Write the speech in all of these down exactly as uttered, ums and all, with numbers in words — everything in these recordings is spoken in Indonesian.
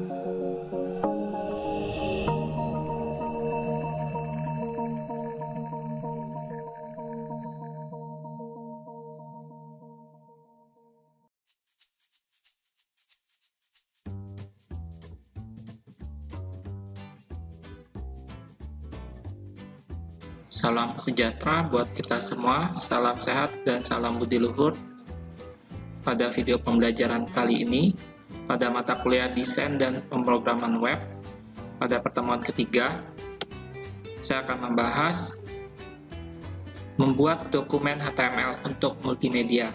Salam sejahtera buat kita semua, salam sehat dan salam budi luhur. Pada video pembelajaran kali ini, pada mata kuliah desain dan pemrograman web, pada pertemuan ketiga, saya akan membahas membuat dokumen H T M L untuk multimedia.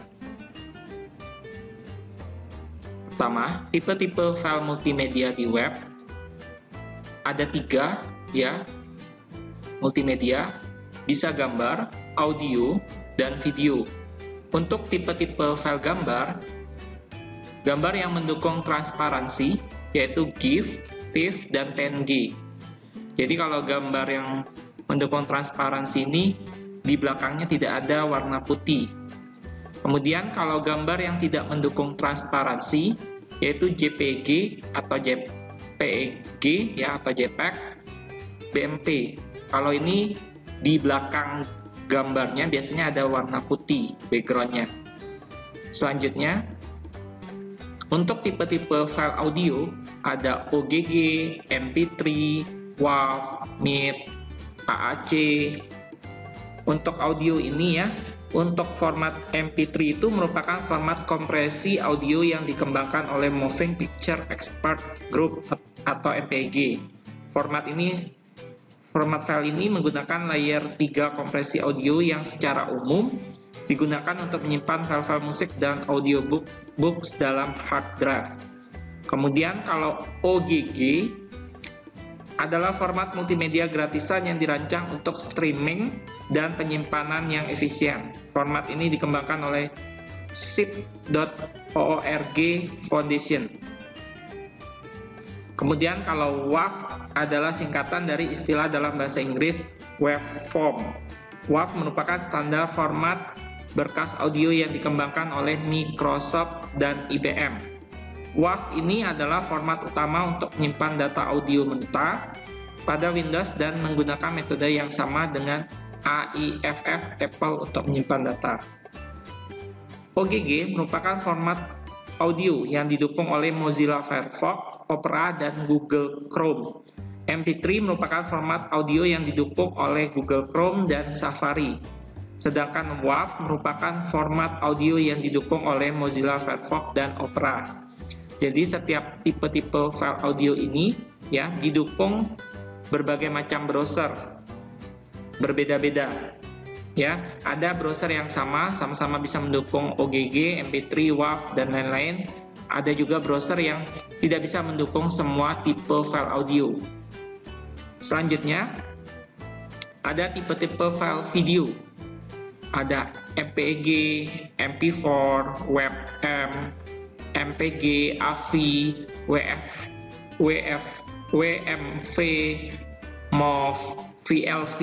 Pertama, tipe-tipe file multimedia di web. Ada tiga, ya, multimedia. Bisa gambar, audio, dan video. Untuk tipe-tipe file gambar, gambar yang mendukung transparansi, yaitu GIF, TIFF, dan P N G. Jadi kalau gambar yang mendukung transparansi ini, di belakangnya tidak ada warna putih. Kemudian kalau gambar yang tidak mendukung transparansi, yaitu J P G atau J P G, ya, atau JPEG, B M P. Kalau ini di belakang gambarnya biasanya ada warna putih backgroundnya. Selanjutnya, untuk tipe-tipe file audio ada O G G, M P tiga, WAV, M I D, A A C. Untuk audio ini, ya, untuk format M P tiga itu merupakan format kompresi audio yang dikembangkan oleh Moving Picture Expert Group atau M P G. Format ini Format file ini menggunakan layer tiga kompresi audio yang secara umum digunakan untuk menyimpan file-file musik dan audiobook books dalam hard drive. Kemudian kalau O G G adalah format multimedia gratisan yang dirancang untuk streaming dan penyimpanan yang efisien. Format ini dikembangkan oleh zip dot org Foundation. Kemudian kalau WAV adalah singkatan dari istilah dalam bahasa Inggris waveform. WAV merupakan standar format berkas audio yang dikembangkan oleh Microsoft dan I B M. WAV ini adalah format utama untuk menyimpan data audio mentah pada Windows dan menggunakan metode yang sama dengan A I F F Apple untuk menyimpan data. O G G merupakan format audio yang didukung oleh Mozilla Firefox, Opera, dan Google Chrome. M P tiga merupakan format audio yang didukung oleh Google Chrome dan Safari. Sedangkan WAV merupakan format audio yang didukung oleh Mozilla Firefox dan Opera. Jadi setiap tipe-tipe file audio ini, ya, didukung berbagai macam browser. Berbeda-beda. Ya, ada browser yang sama, sama-sama bisa mendukung O G G, M P tiga, WAV, dan lain-lain. Ada juga browser yang tidak bisa mendukung semua tipe file audio. Selanjutnya, ada tipe-tipe file video. Ada M P G, M P empat, WebM, M P G, A V I, W F, W F, W M V, MOV, V L V.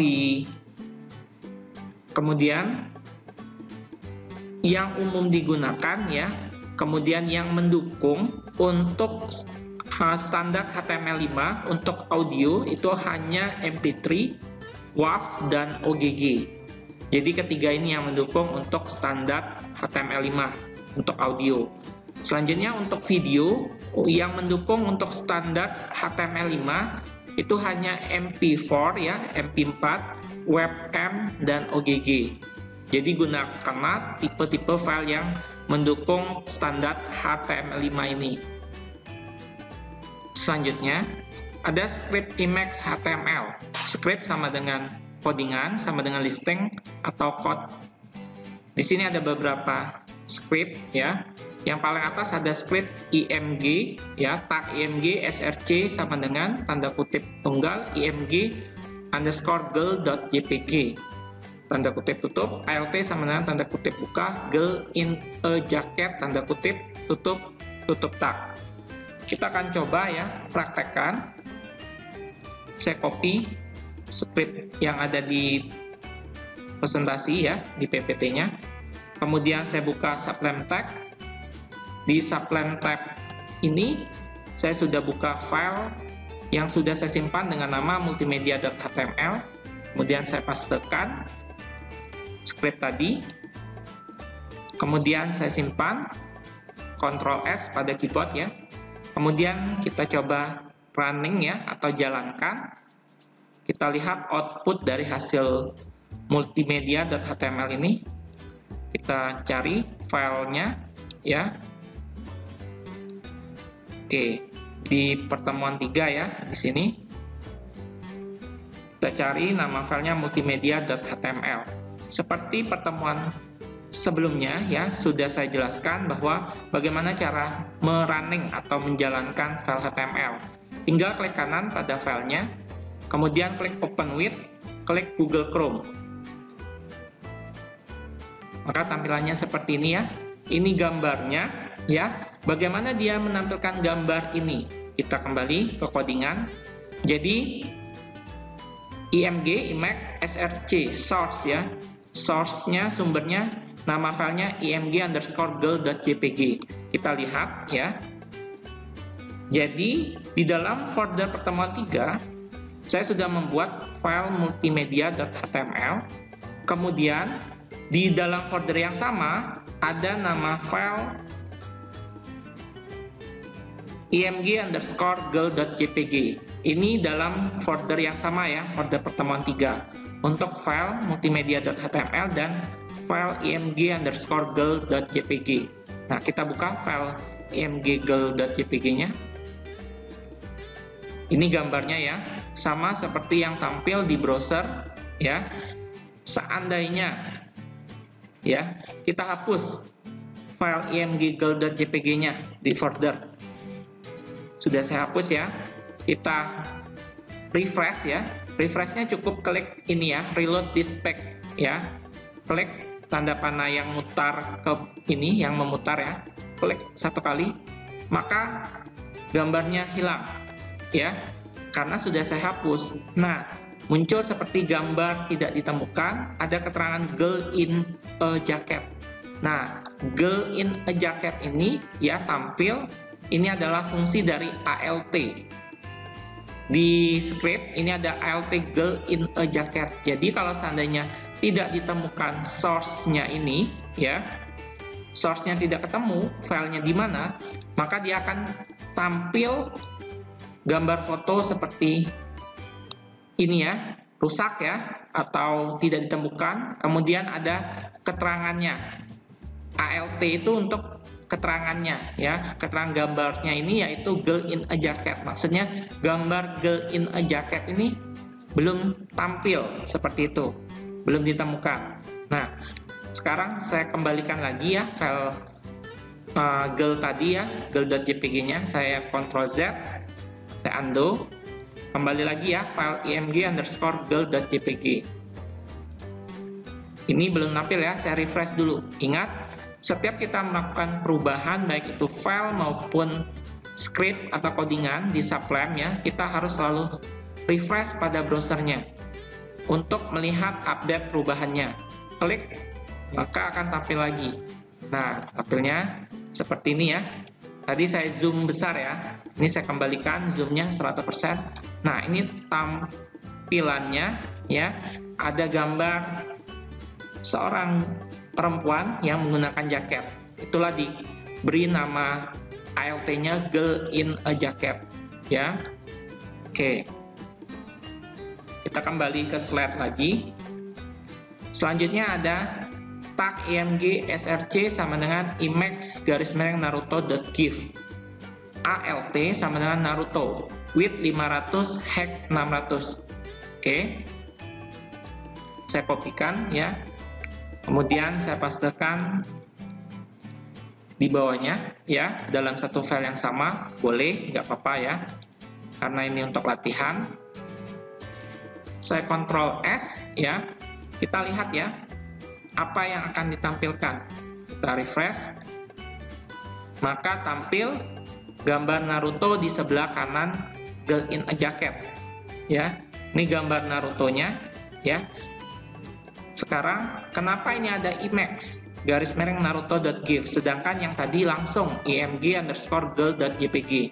Kemudian yang umum digunakan, ya, kemudian yang mendukung untuk standar H T M L lima untuk audio itu hanya M P tiga, WAV, dan O G G. Jadi ketiga ini yang mendukung untuk standar H T M L lima untuk audio. Selanjutnya untuk video yang mendukung untuk standar H T M L lima itu hanya M P empat, ya, M P empat, WebM, dan O G G. Jadi gunakanlah tipe-tipe file yang mendukung standar H T M L lima ini. Selanjutnya, ada script Emacs H T M L. Script sama dengan codingan, sama dengan listing atau code. Di sini ada beberapa script, ya. Yang paling atas ada script I M G, ya, tag I M G S R C sama dengan tanda kutip tunggal I M G underscore girl.jpg, tanda kutip tutup, A L T sama dengan tanda kutip buka, girl in a jacket, tanda kutip tutup, tutup tag. Kita akan coba, ya, praktekkan. Saya copy script yang ada di presentasi, ya, di P P T-nya. Kemudian saya buka sublime tag. Di sublime tab ini saya sudah buka file yang sudah saya simpan dengan nama multimedia.html. Kemudian saya pastekan script tadi. Kemudian saya simpan, Ctrl S pada keyboard ya. Kemudian kita coba running ya, atau jalankan. Kita lihat output dari hasil multimedia.html ini. Kita cari filenya ya. Oke, di pertemuan tiga ya, di sini. Kita cari nama filenya multimedia.html. Seperti pertemuan sebelumnya ya, sudah saya jelaskan bahwa bagaimana cara merunning atau menjalankan file H T M L. Tinggal klik kanan pada filenya, kemudian klik open with, klik Google Chrome. Maka tampilannya seperti ini ya. Ini gambarnya ya. Bagaimana dia menampilkan gambar ini? Kita kembali ke codingan. Jadi img image src source ya. Source-nya, sumbernya, nama filenya img underscore girl.jpg. Kita lihat ya. Jadi di dalam folder pertemuan tiga, saya sudah membuat file multimedia.html. Kemudian di dalam folder yang sama ada nama file img underscore girl.jpg. Ini dalam folder yang sama ya, folder pertemuan tiga. Untuk file multimedia.html dan file img underscore girl.jpg. Nah, kita buka file img girl.jpg-nya. Ini gambarnya ya, sama seperti yang tampil di browser ya. Seandainya ya, kita hapus file img girl.jpg-nya di folder. Sudah saya hapus ya. Kita refresh ya. Refreshnya cukup klik ini ya, reload this page ya. Klik tanda panah yang mutar ke ini, yang memutar ya. Klik satu kali, maka gambarnya hilang ya, karena sudah saya hapus. Nah, muncul seperti gambar tidak ditemukan, ada keterangan girl in a jacket. Nah, girl in a jacket ini ya tampil, ini adalah fungsi dari alt. Di script ini ada alt girl in a jacket. Jadi kalau seandainya tidak ditemukan source-nya ini ya, source-nya tidak ketemu, filenya di mana, maka dia akan tampil gambar foto seperti ini ya, rusak ya, atau tidak ditemukan. Kemudian ada keterangannya. alt itu untuk keterangannya ya, keterangan gambarnya ini yaitu girl in a jacket. Maksudnya gambar girl in a jacket ini belum tampil seperti itu, belum ditemukan. Nah, sekarang saya kembalikan lagi ya file uh, girl tadi ya, girl.jpg-nya. Saya Ctrl Z, saya undo, kembali lagi ya file img underscore girl.jpg. Ini belum tampil ya, saya refresh dulu. Ingat, setiap kita melakukan perubahan baik itu file maupun script atau codingan di Sublime ya, kita harus selalu refresh pada browsernya untuk melihat update perubahannya. Klik, maka akan tampil lagi. Nah, tampilnya seperti ini ya. Tadi saya zoom besar ya, ini saya kembalikan zoomnya seratus persen. Nah, ini tampilannya ya, ada gambar seorang perempuan yang menggunakan jaket. Itulah diberi nama alt-nya girl in a jacket ya. Oke, kita kembali ke slide lagi. Selanjutnya ada tag img src sama dengan image garis miring naruto.gif. alt sama dengan naruto, width lima ratus, height enam ratus. Oke, saya kopikan ya. Kemudian saya pastekan di bawahnya ya, dalam satu file yang sama, boleh, nggak apa-apa ya, karena ini untuk latihan. Saya Ctrl S ya, kita lihat ya, apa yang akan ditampilkan. Kita refresh, maka tampil gambar Naruto di sebelah kanan girl in a jacket ya. Ini gambar Naruto-nya ya. Sekarang kenapa ini ada image garis miring naruto.gif sedangkan yang tadi langsung img underscore girl.jpg?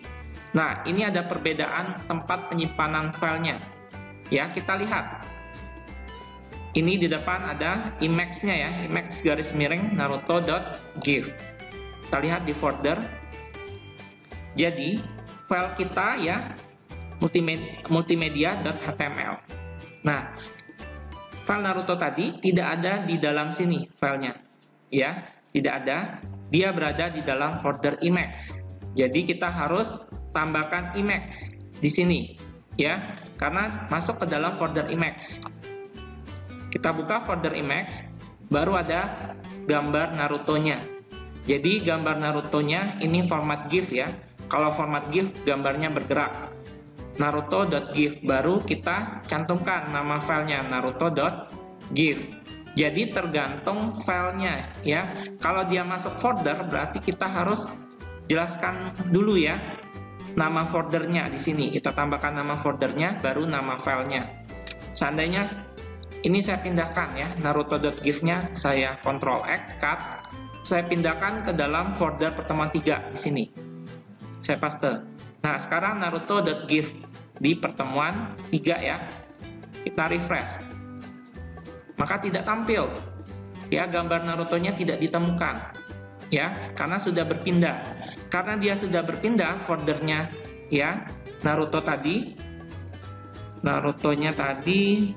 Nah, ini ada perbedaan tempat penyimpanan filenya. Ya, kita lihat. Ini di depan ada Emacs-nya ya, Emacs garis miring naruto.gif. Kita lihat di folder. Jadi, file kita ya multimedia.html. Nah, file Naruto tadi tidak ada di dalam sini filenya. Ya, tidak ada. Dia berada di dalam folder Emacs. Jadi kita harus tambahkan Emacs di sini ya, karena masuk ke dalam folder Emacs. Kita buka folder Emacs, baru ada gambar Naruto-nya. Jadi gambar Naruto-nya ini format GIF ya. Kalau format GIF gambarnya bergerak. Naruto.gif, baru kita cantumkan nama filenya naruto.gif. Jadi tergantung filenya ya. Kalau dia masuk folder berarti kita harus jelaskan dulu ya nama foldernya di sini. Kita tambahkan nama foldernya, baru nama filenya. Seandainya ini saya pindahkan ya, naruto.gif-nya saya Ctrl X, cut, saya pindahkan ke dalam folder pertemuan tiga di sini. Saya paste. Nah, sekarang naruto.gif di pertemuan tiga ya. Kita refresh. Maka tidak tampil. Ya, gambar Naruto-nya tidak ditemukan. Ya, karena sudah berpindah. Karena dia sudah berpindah foldernya ya, Naruto tadi. Naruto-nya tadi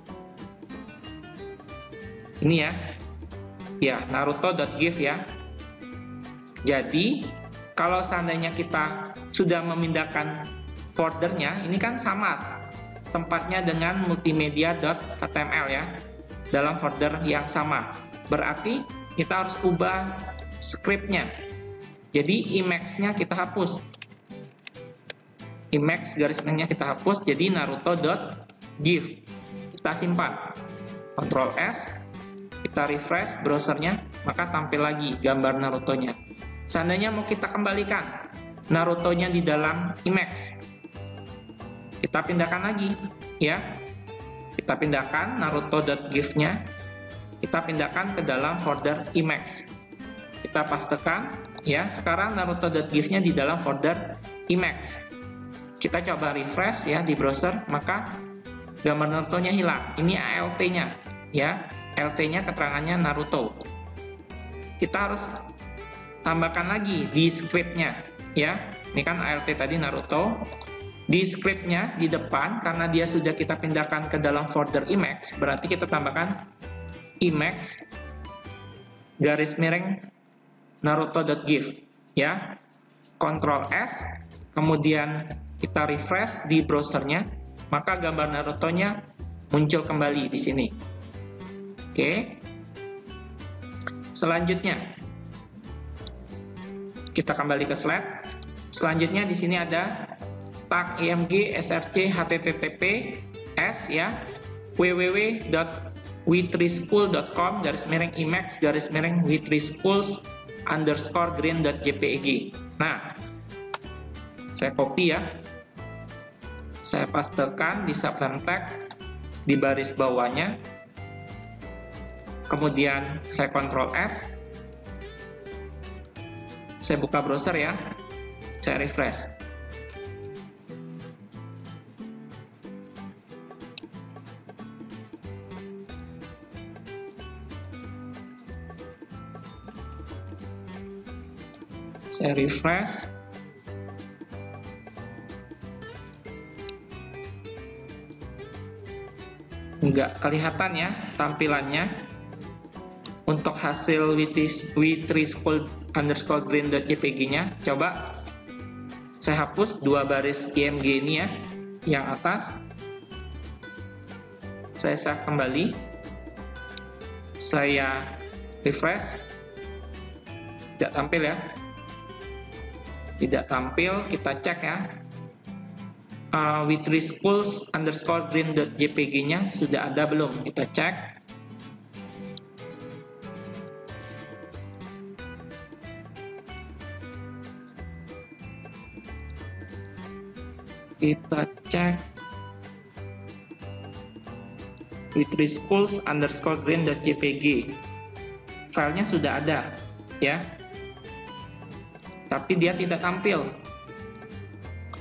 ini ya. Ya, naruto.gif ya. Jadi, kalau seandainya kita sudah memindahkan foldernya, ini kan sama tempatnya dengan multimedia.html ya, dalam folder yang sama. Berarti kita harus ubah scriptnya. Jadi Emacs-nya kita hapus. Emacs garis miringnya kita hapus, jadi naruto.gif. Kita simpan. Ctrl S, kita refresh browsernya, maka tampil lagi gambar Naruto-nya. Seandainya mau kita kembalikan Naruto-nya di dalam Emacs, kita pindahkan lagi ya. Kita pindahkan naruto.gif-nya, kita pindahkan ke dalam folder Emacs. Kita pastekan ya. Sekarang naruto.gif-nya di dalam folder Emacs. Kita coba refresh ya di browser, maka gambar Naruto-nya hilang. Ini A L T-nya ya. L T-nya keterangannya Naruto. Kita harus tambahkan lagi di script-nya ya. Ini kan A L T tadi Naruto. Di script-nya di depan, karena dia sudah kita pindahkan ke dalam folder Emacs, berarti kita tambahkan Emacs garis miring naruto.gif ya. Ctrl S, kemudian kita refresh di browsernya, maka gambar Naruto-nya muncul kembali di sini. Oke. Selanjutnya kita kembali ke slide. Selanjutnya di sini ada tag img src https ya www dot w three school dot com garis miring emacs garis miring w three schools underscore green dot jpeg. Nah, saya copy ya, saya pastekan di subline tag di baris bawahnya, kemudian saya Ctrl S, saya buka browser ya, saya refresh. Saya refresh. Enggak kelihatan ya tampilannya untuk hasil w three school underscore green dot jpeg-nya. Coba saya hapus dua baris img ini ya, yang atas. Saya save kembali. Saya refresh. Tidak tampil ya. Tidak tampil, kita cek ya. Uh, w three schools underscore green dot jpeg-nya sudah ada belum? Kita cek. Kita cek w three schools underscore green dot jpeg. Filenya sudah ada ya, tapi dia tidak tampil.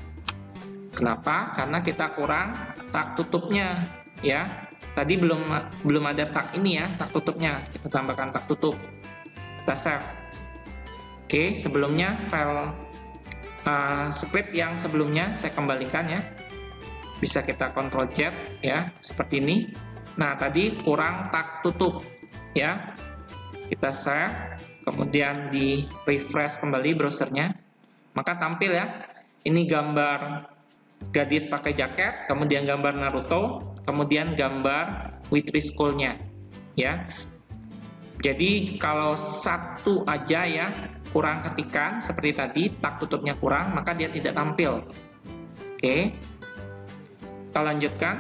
Kenapa? Karena kita kurang tag tutupnya, ya. Tadi belum belum ada tag ini ya, tag tutupnya. Kita tambahkan tag tutup. Kita save. Oke, sebelumnya file uh, script yang sebelumnya saya kembalikan ya. Bisa kita Ctrl Z ya, seperti ini. Nah, tadi kurang tag tutup ya. Kita save, kemudian di refresh kembali browsernya. Maka tampil ya. Ini gambar gadis pakai jaket, kemudian gambar Naruto, kemudian gambar Witri School-nya ya. Jadi kalau satu aja ya kurang ketikan seperti tadi, tag tutupnya kurang, maka dia tidak tampil. Oke. Kita lanjutkan.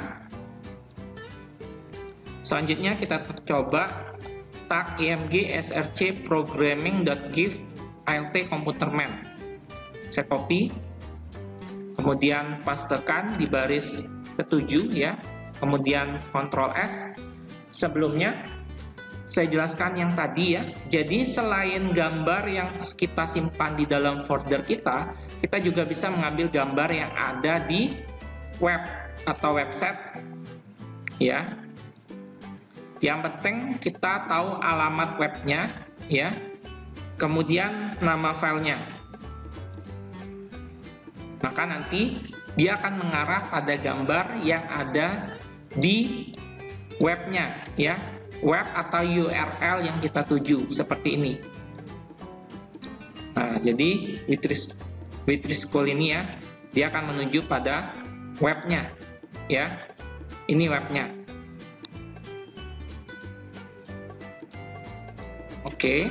Selanjutnya kita coba tag img src programming.give alt computerman. Saya copy, kemudian pastekan di baris ketujuh ya, kemudian Ctrl S. Sebelumnya saya jelaskan yang tadi ya. Jadi selain gambar yang kita simpan di dalam folder kita, kita juga bisa mengambil gambar yang ada di web atau website ya. Yang penting kita tahu alamat webnya ya, kemudian nama filenya. Maka nanti dia akan mengarah pada gambar yang ada di webnya ya, web atau U R L yang kita tuju seperti ini. Nah, jadi Witri School ini ya, dia akan menuju pada webnya ya. Ini webnya. Oke.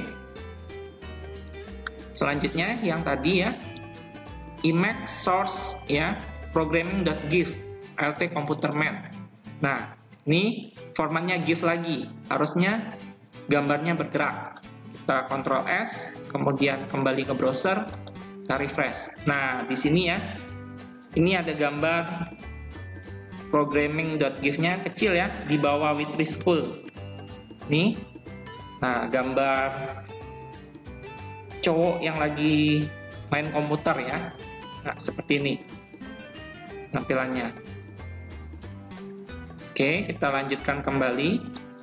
Selanjutnya yang tadi ya, image source ya, programming.give alt computerman. Nah, ini formatnya GIF lagi, harusnya gambarnya bergerak. Kita Ctrl S, kemudian kembali ke browser, kita refresh. Nah, di sini ya, ini ada gambar programming.give-nya kecil ya, di bawah Witri School. Nih, nah gambar cowok yang lagi main komputer ya. Nah, seperti ini tampilannya. Oke, kita lanjutkan kembali.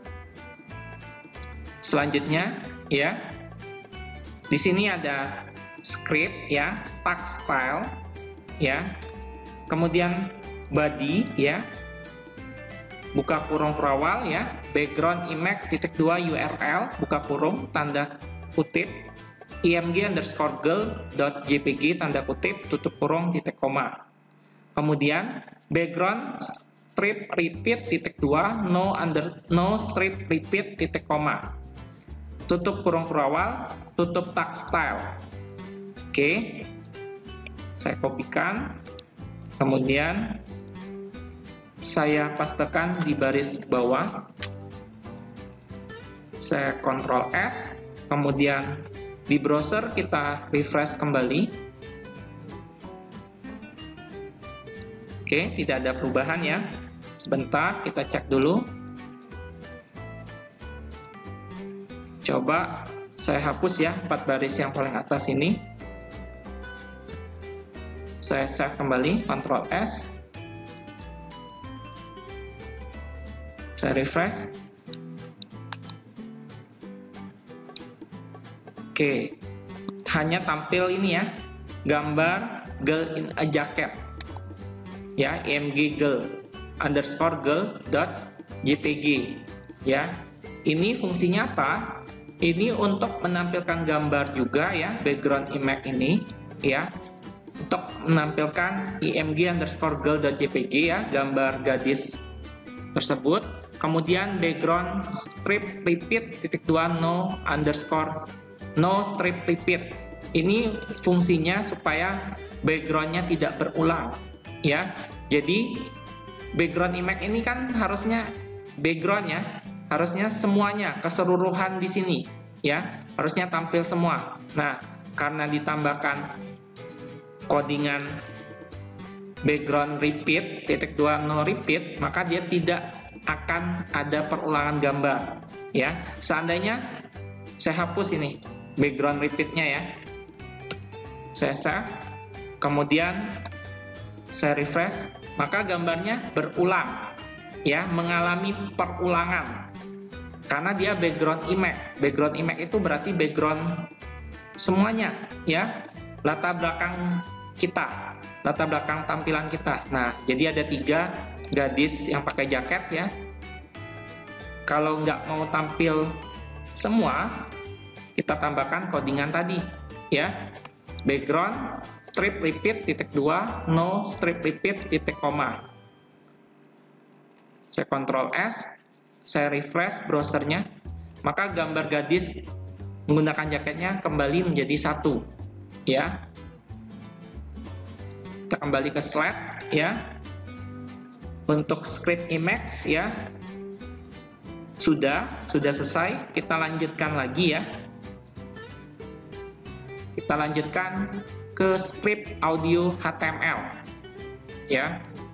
Selanjutnya ya, di sini ada script ya, tag style ya, kemudian body ya, buka kurung kurawal ya, background image titik dua U R L buka kurung tanda kutip, img underscore girl dot jpg tanda kutip tutup kurung titik koma. Kemudian background strip repeat titik dua no under no strip repeat titik koma, tutup kurung kurawal, tutup tag style. Oke, saya kopikan, kemudian saya pastekan di baris bawah. Saya Ctrl S, kemudian di browser kita refresh kembali. Oke, tidak ada perubahan ya. Sebentar, kita cek dulu. Coba saya hapus ya empat baris yang paling atas ini. Saya save kembali, Ctrl S. Saya refresh. Oke, hanya tampil ini ya, gambar girl in a jacket ya, img girl underscore girl dot jpg ya. Ini fungsinya apa? Ini untuk menampilkan gambar juga ya, background image ini ya, untuk menampilkan img underscore girl dot jpg ya, gambar gadis tersebut. Kemudian background strip repeat titik dua no underscore no strip repeat. Ini fungsinya supaya backgroundnya tidak berulang ya. Jadi background image ini kan harusnya backgroundnya harusnya semuanya keseluruhan di sini ya, harusnya tampil semua. Nah, karena ditambahkan codingan background repeat titik dua no repeat, maka dia tidak akan ada perulangan gambar ya. Seandainya saya hapus ini background repeatnya ya, saya save, kemudian Saya refresh, maka gambarnya berulang, ya, mengalami perulangan. Karena dia background image. Background image itu berarti background semuanya, ya, latar belakang kita, latar belakang tampilan kita. Nah, jadi ada tiga gadis yang pakai jaket, ya. Kalau nggak mau tampil semua, kita tambahkan codingan tadi, ya. Background strip repeat titik dua, no strip repeat titik koma. Saya Ctrl S, saya refresh browsernya, maka gambar gadis menggunakan jaketnya kembali menjadi satu, ya. Kita kembali ke slide, ya. Untuk script image, ya, sudah sudah selesai. Kita lanjutkan lagi, ya. Kita lanjutkan ke script audio H T M L, ya.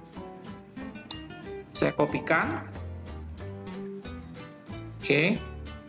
Saya kopikan. Oke.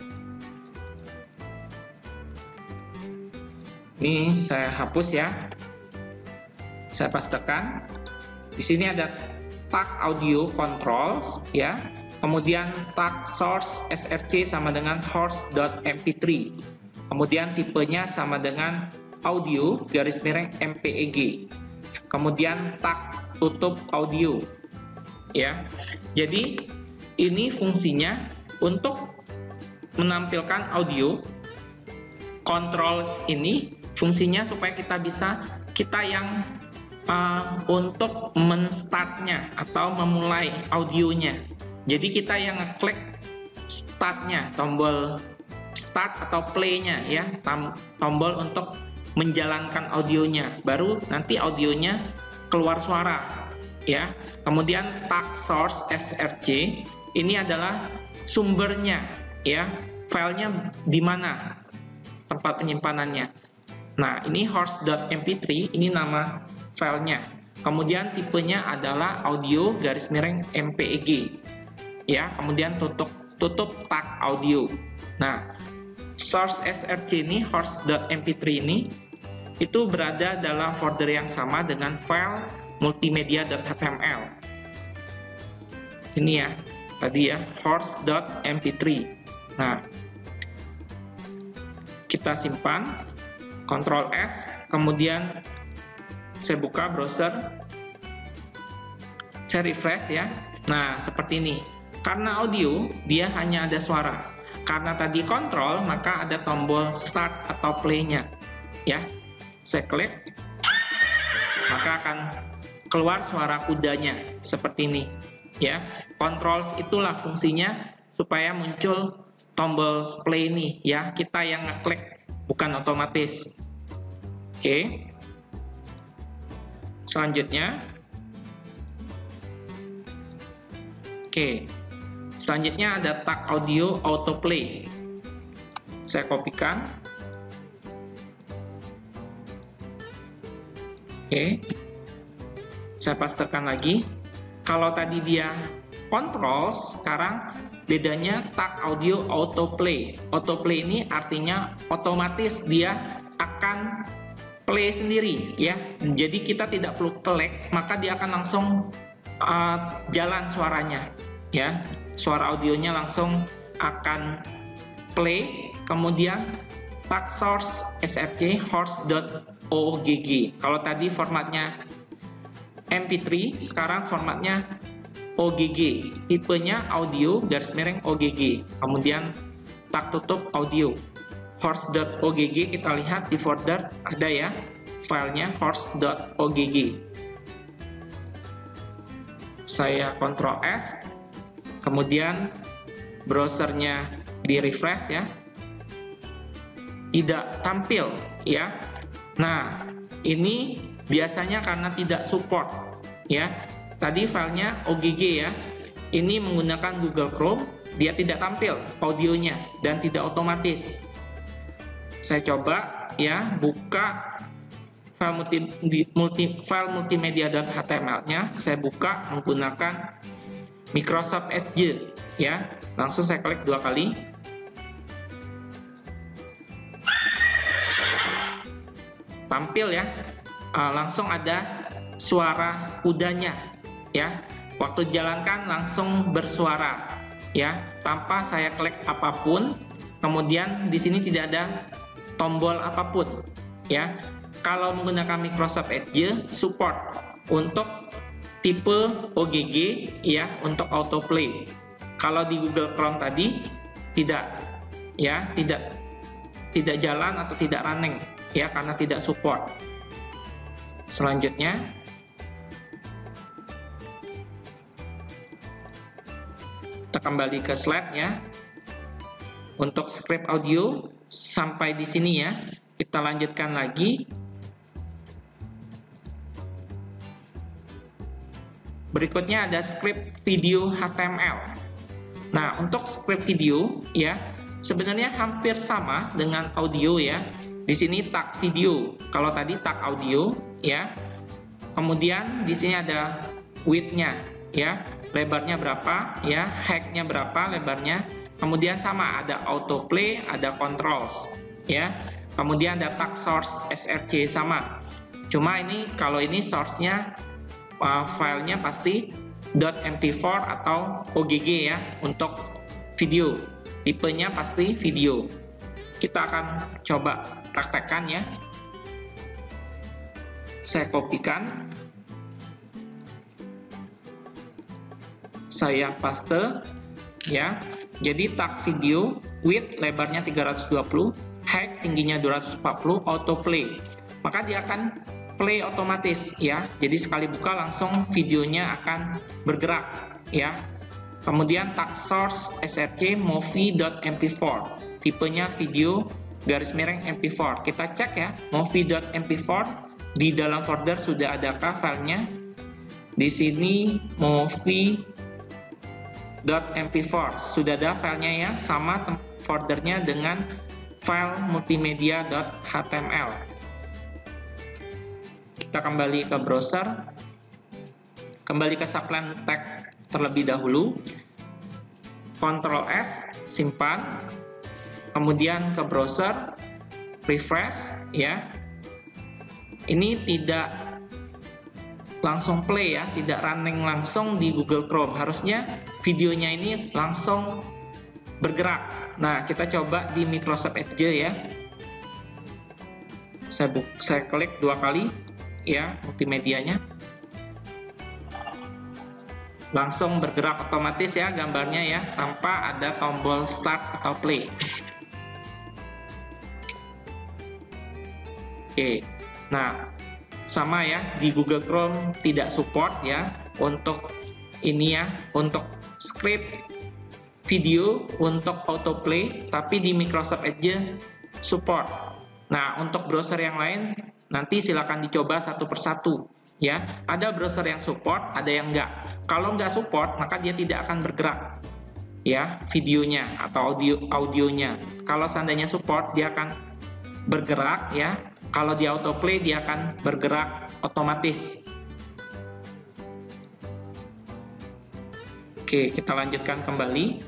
Ini saya hapus, ya. Saya pastekan. Di sini ada tag audio controls, ya. Kemudian tag source S R C sama dengan horse dot M P three. Kemudian tipenya sama dengan audio garis miring M P E G. Kemudian tag tutup audio, ya. Jadi ini fungsinya untuk menampilkan audio. Controls ini fungsinya supaya kita bisa kita yang uh, untuk men-startnya atau memulai audionya. Jadi kita yang ngeklik startnya, tombol start atau play-nya, ya, tombol untuk menjalankan audionya. Baru nanti audionya keluar suara, ya. Kemudian tag source S R C ini adalah sumbernya, ya, filenya di mana tempat penyimpanannya. Nah, ini horse dot M P three, ini nama filenya. Kemudian tipenya adalah audio garis miring M P E G, ya. Kemudian tutup tutup tag audio. Nah, source S R C ini horse dot M P three ini itu berada dalam folder yang sama dengan file multimedia dot H T M L. Ini, ya, tadi, ya, horse dot M P three. Nah, kita simpan, Ctrl S, kemudian saya buka browser, saya refresh, ya. Nah, seperti ini. Karena audio, dia hanya ada suara. Karena tadi kontrol, maka ada tombol start atau play-nya, ya. Saya klik, maka akan keluar suara kudanya seperti ini, ya. Controls itulah fungsinya supaya muncul tombol play ini, ya. Kita yang ngeklik, bukan otomatis. Oke. Selanjutnya, oke. Selanjutnya ada tag audio autoplay. Saya kopikan. Oke. Saya pastekan lagi. Kalau tadi dia controls, sekarang bedanya tag audio autoplay. Autoplay ini artinya otomatis dia akan play sendiri, ya. Jadi kita tidak perlu klik, maka dia akan langsung uh, jalan suaranya, ya. Suara audionya langsung akan play. Kemudian tag source S R C horse dot O G G. Kalau tadi formatnya M P three, sekarang formatnya O G G. Tipenya audio garis miring O G G. Kemudian tag tutup audio horse dot O G G. Kita lihat di folder ada, ya, filenya horse dot O G G. Saya Ctrl S, kemudian browsernya di refresh, ya. Tidak tampil, ya. Nah, ini biasanya karena tidak support, ya. Tadi filenya O G G, ya. Ini menggunakan Google Chrome, dia tidak tampil audionya dan tidak otomatis. Saya coba, ya, buka file multi, multi file multimedia dan H T M L-nya. Saya buka menggunakan Microsoft Edge, ya. Langsung saya klik dua kali. Tampil, ya. Uh, langsung ada suara kudanya, ya. Waktu jalankan langsung bersuara, ya, tanpa saya klik apapun. Kemudian di sini tidak ada tombol apapun, ya. Kalau menggunakan Microsoft Edge support untuk tipe O G G, ya, untuk autoplay. Kalau di Google Chrome tadi tidak, ya, tidak tidak jalan atau tidak running, ya, karena tidak support. Selanjutnya kita kembali ke slide, ya. Untuk script audio sampai di sini, ya. Kita lanjutkan lagi. Berikutnya ada script video H T M L. Nah, untuk script video, ya, sebenarnya hampir sama dengan audio, ya. Di sini tag video. Kalau tadi tag audio, ya. Kemudian di sini ada width-nya, ya. Lebarnya berapa, ya. Height-nya berapa lebarnya. Kemudian sama, ada autoplay, ada controls, ya. Kemudian ada tag source S R C sama. Cuma ini kalau ini source-nya uh, filenya pasti .m p four atau O G G, ya, untuk video. Tipenya pasti video. Kita akan coba praktekkan, ya. Saya kopikan. Saya paste, ya. Jadi tag video, width lebarnya tiga ratus dua puluh, height tingginya dua ratus empat puluh, autoplay. Maka dia akan play otomatis, ya. Jadi sekali buka langsung videonya akan bergerak, ya. Kemudian tag source S R C movie.m p four. Tipenya video garis miring M P four. Kita cek, ya, movie.m p four di dalam folder sudah adakah filenya? Di sini movie .m p four sudah ada filenya, ya, sama foldernya dengan file multimedia.html. Kita kembali ke browser, kembali ke supplement tag terlebih dahulu, Ctrl S, simpan, kemudian ke browser, refresh, ya. Ini tidak langsung play, ya, tidak running langsung di Google Chrome. Harusnya videonya ini langsung bergerak. Nah, kita coba di Microsoft Edge, ya. Saya, buk saya klik dua kali, ya, multimedianya. Langsung bergerak otomatis, ya, gambarnya, ya, tanpa ada tombol start atau play. Oke. Nah, sama, ya, di Google Chrome tidak support, ya, untuk ini, ya, untuk script video untuk autoplay, tapi di Microsoft Edge support. Nah, untuk browser yang lain nanti silakan dicoba satu persatu, ya. Ada browser yang support, ada yang enggak. Kalau enggak support, maka dia tidak akan bergerak, ya, videonya atau audio audionya. Kalau seandainya support, dia akan bergerak, ya. Kalau di autoplay dia akan bergerak otomatis. Oke, kita lanjutkan kembali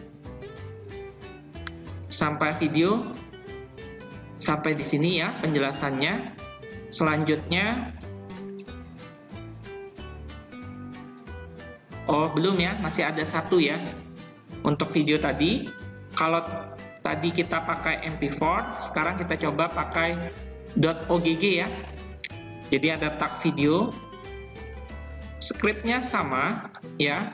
sampai video sampai di sini, ya, penjelasannya. Selanjutnya, oh belum, ya, masih ada satu, ya, untuk video tadi. Kalau tadi kita pakai M P four, sekarang kita coba pakai .ogg, ya. Jadi ada tag video, scriptnya sama, ya.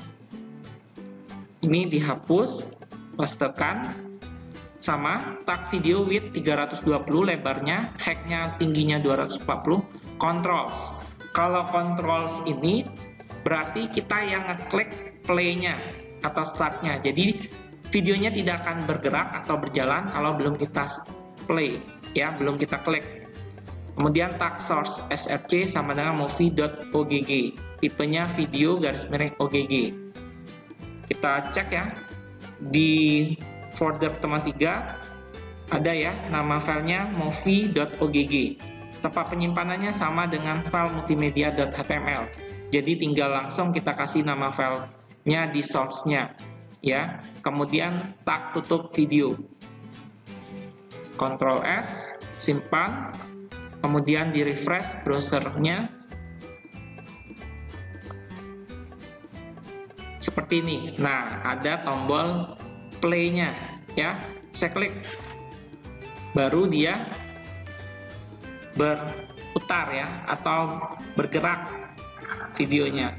Ini dihapus, pastekan, sama, tag video width tiga ratus dua puluh lebarnya, height-nya tingginya dua ratus empat puluh, controls. Kalau controls ini berarti kita yang ngeklik play-nya atau start-nya. Jadi videonya tidak akan bergerak atau berjalan kalau belum kita play, ya, belum kita klik. Kemudian tag source S R C sama dengan movie.ogg, tipenya video garis miring O G G. Kita cek, ya, di folder teman tiga ada, ya, nama filenya movie.ogg. Tempat penyimpanannya sama dengan file multimedia.html. Jadi tinggal langsung kita kasih nama filenya di source-nya, ya. Kemudian tag tutup video. Ctrl S, simpan, kemudian di refresh browsernya, seperti ini. Nah, ada tombol play-nya ya. Saya klik, baru dia berputar ya, atau bergerak videonya.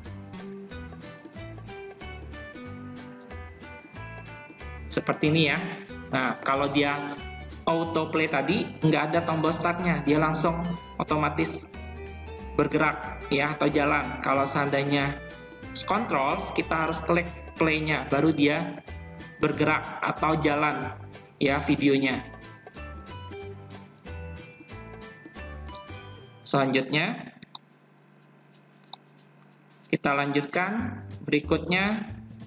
Seperti ini ya. Nah, kalau dia autoplay tadi nggak ada tombol startnya, dia langsung otomatis bergerak ya, atau jalan. Kalau seandainya controls, kita harus klik play-nya, baru dia bergerak atau jalan ya videonya. Selanjutnya kita lanjutkan. Berikutnya,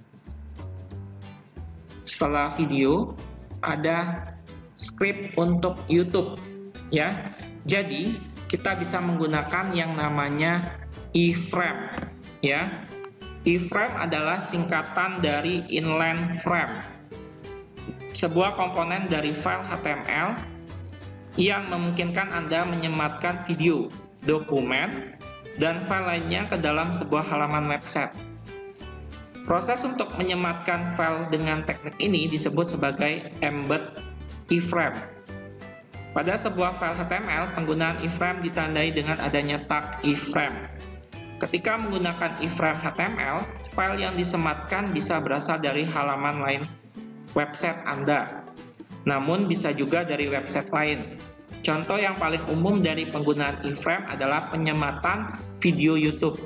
setelah video ada script untuk YouTube ya. Jadi kita bisa menggunakan yang namanya iframe ya. Iframe adalah singkatan dari inline frame, sebuah komponen dari file H T M L yang memungkinkan Anda menyematkan video, dokumen, dan file lainnya ke dalam sebuah halaman website. Proses untuk menyematkan file dengan teknik ini disebut sebagai embed iframe. Pada sebuah file H T M L, penggunaan iframe ditandai dengan adanya tag iframe. Ketika menggunakan iframe H T M L, file yang disematkan bisa berasal dari halaman lain website Anda, namun bisa juga dari website lain. Contoh yang paling umum dari penggunaan iframe adalah penyematan video YouTube.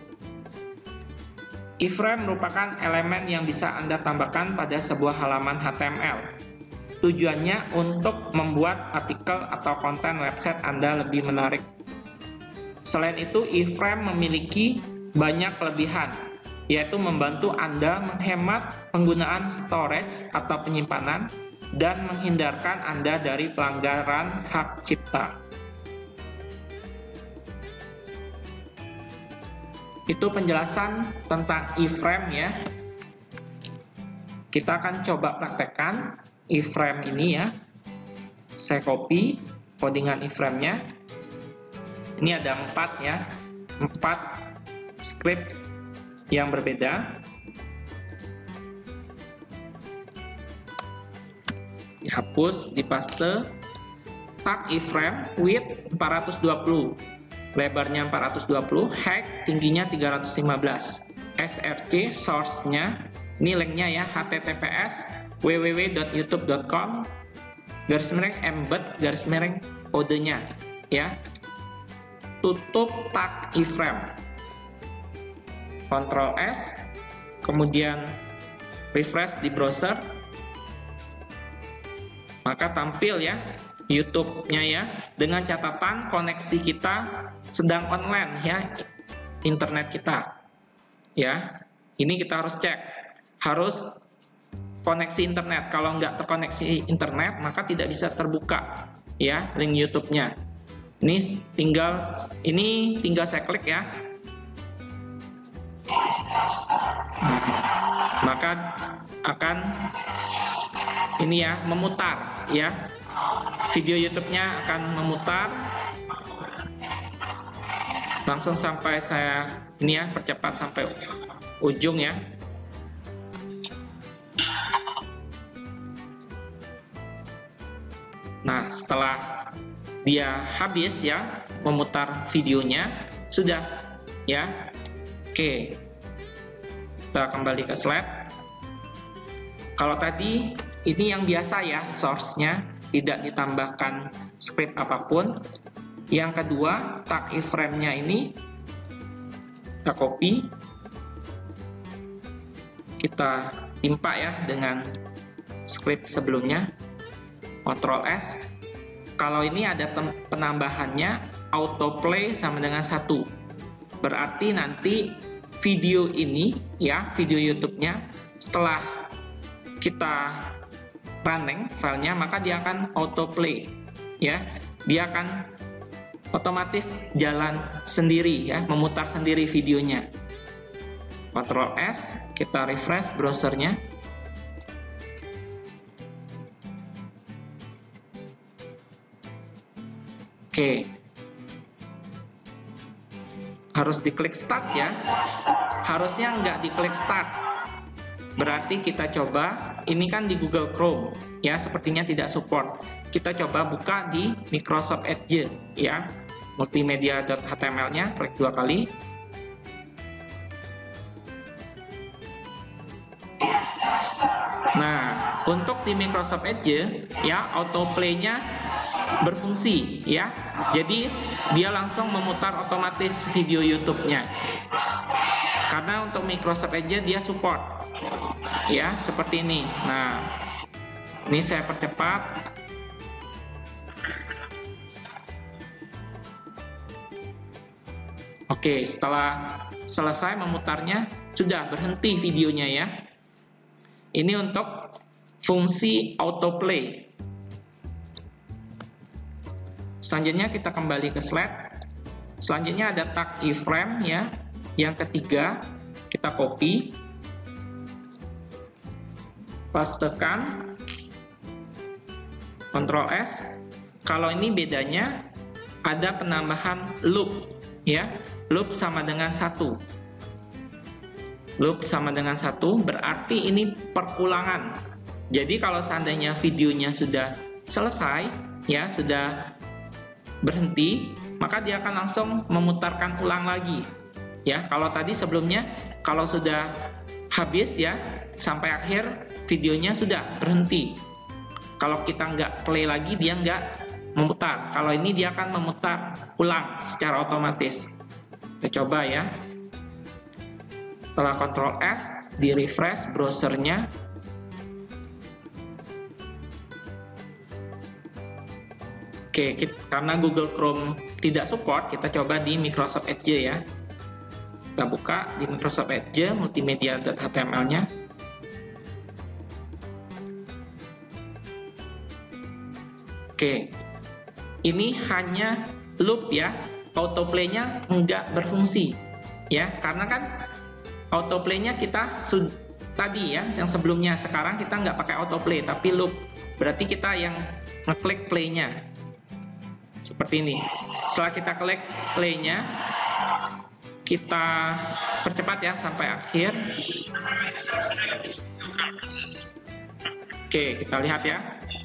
Iframe merupakan elemen yang bisa Anda tambahkan pada sebuah halaman H T M L. Tujuannya untuk membuat artikel atau konten website Anda lebih menarik. Selain itu, iframe memiliki banyak kelebihan, yaitu membantu Anda menghemat penggunaan storage atau penyimpanan dan menghindarkan Anda dari pelanggaran hak cipta. Itu penjelasan tentang iframe ya. Kita akan coba praktekkan iframe ini ya. Saya copy codingan iframe-nya. Ini ada empat ya, empat script yang berbeda. Dihapus, dipaste. Tag iframe width empat ratus dua puluh, lebarnya empat ratus dua puluh, height tingginya tiga ratus lima belas, src source-nya, ini link-nya ya, https www dot youtube dot com garis miring embed garis miring kodenya ya. Tutup tag iframe, Ctrl S, kemudian refresh di browser, maka tampil ya YouTube-nya ya, dengan catatan koneksi kita sedang online ya, internet kita ya. Ini kita harus cek, harus koneksi internet. Kalau nggak terkoneksi internet, maka tidak bisa terbuka ya link YouTube-nya. Ini tinggal ini tinggal saya klik ya. Nah, maka akan ini ya memutar ya. Video YouTube-nya akan memutar langsung sampai saya ini ya, percepat sampai ujung ya. Nah, setelah dia habis ya memutar videonya, sudah ya. Oke, kita kembali ke slide. Kalau tadi ini yang biasa ya, source-nya, tidak ditambahkan script apapun. Yang kedua, tag iframe-nya ini kita copy, kita timpa ya dengan script sebelumnya, Ctrl S. Kalau ini ada penambahannya autoplay sama dengan satu, berarti nanti video ini ya, video YouTube-nya setelah kita running filenya, maka dia akan autoplay ya, dia akan otomatis jalan sendiri ya, memutar sendiri videonya. Ctrl S, kita refresh browsernya. Oke, harus diklik start ya, harusnya nggak diklik start Berarti kita coba, ini kan di Google Chrome, ya, sepertinya tidak support. Kita coba buka di Microsoft Edge, ya, multimedia dot h t m l-nya, klik dua kali. Nah, untuk di Microsoft Edge, ya, autoplay-nya berfungsi, ya. Jadi dia langsung memutar otomatis video YouTube-nya. Karena untuk Microsoft Edge dia support, ya, seperti ini. Nah, ini saya percepat. Oke, setelah selesai memutarnya, sudah berhenti videonya, ya. Ini untuk fungsi autoplay. Selanjutnya kita kembali ke slide. Selanjutnya ada tag iframe, ya. Yang ketiga, kita copy, pastekan, Ctrl S. Kalau ini bedanya ada penambahan loop, ya. Loop sama dengan satu. Loop sama dengan satu berarti ini perulangan. Jadi kalau seandainya videonya sudah selesai, ya, sudah berhenti, maka dia akan langsung memutarkan ulang lagi. Ya, kalau tadi sebelumnya, kalau sudah habis, ya, sampai akhir videonya sudah berhenti. Kalau kita nggak play lagi, dia nggak memutar. Kalau ini dia akan memutar ulang secara otomatis. Kita coba, ya. Setelah Ctrl S, di refresh browsernya. Oke, kita, karena Google Chrome tidak support, kita coba di Microsoft Edge, ya. Kita buka di Microsoft Edge, multimedia dot h t m l-nya. Oke, ini hanya loop, ya. Autoplay-nya nggak berfungsi, ya, karena kan autoplay-nya kita sud tadi, ya, yang sebelumnya. Sekarang kita nggak pakai autoplay, tapi loop. Berarti kita yang ngeklik play-nya. Seperti ini. Setelah kita klik play-nya, kita percepat, ya, sampai akhir. Oke, kita lihat, ya.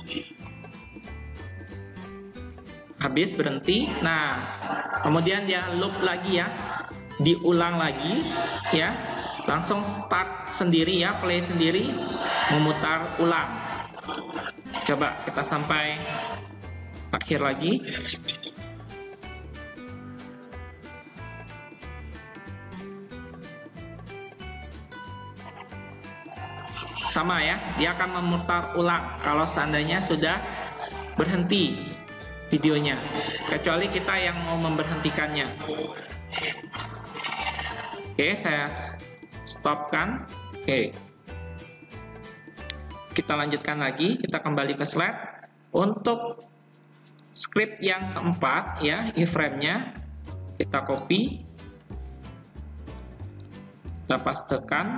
Habis, berhenti. Nah, kemudian dia loop lagi, ya. Diulang lagi, ya. Langsung start sendiri, ya, play sendiri, memutar ulang. Coba kita sampai akhir lagi. Sama, ya, dia akan memutar ulang kalau seandainya sudah berhenti videonya, kecuali kita yang mau memberhentikannya. Oke, saya stopkan. Oke, kita lanjutkan lagi. Kita kembali ke slide. Untuk script yang keempat, ya, iframe-nya kita copy, kita pastekan.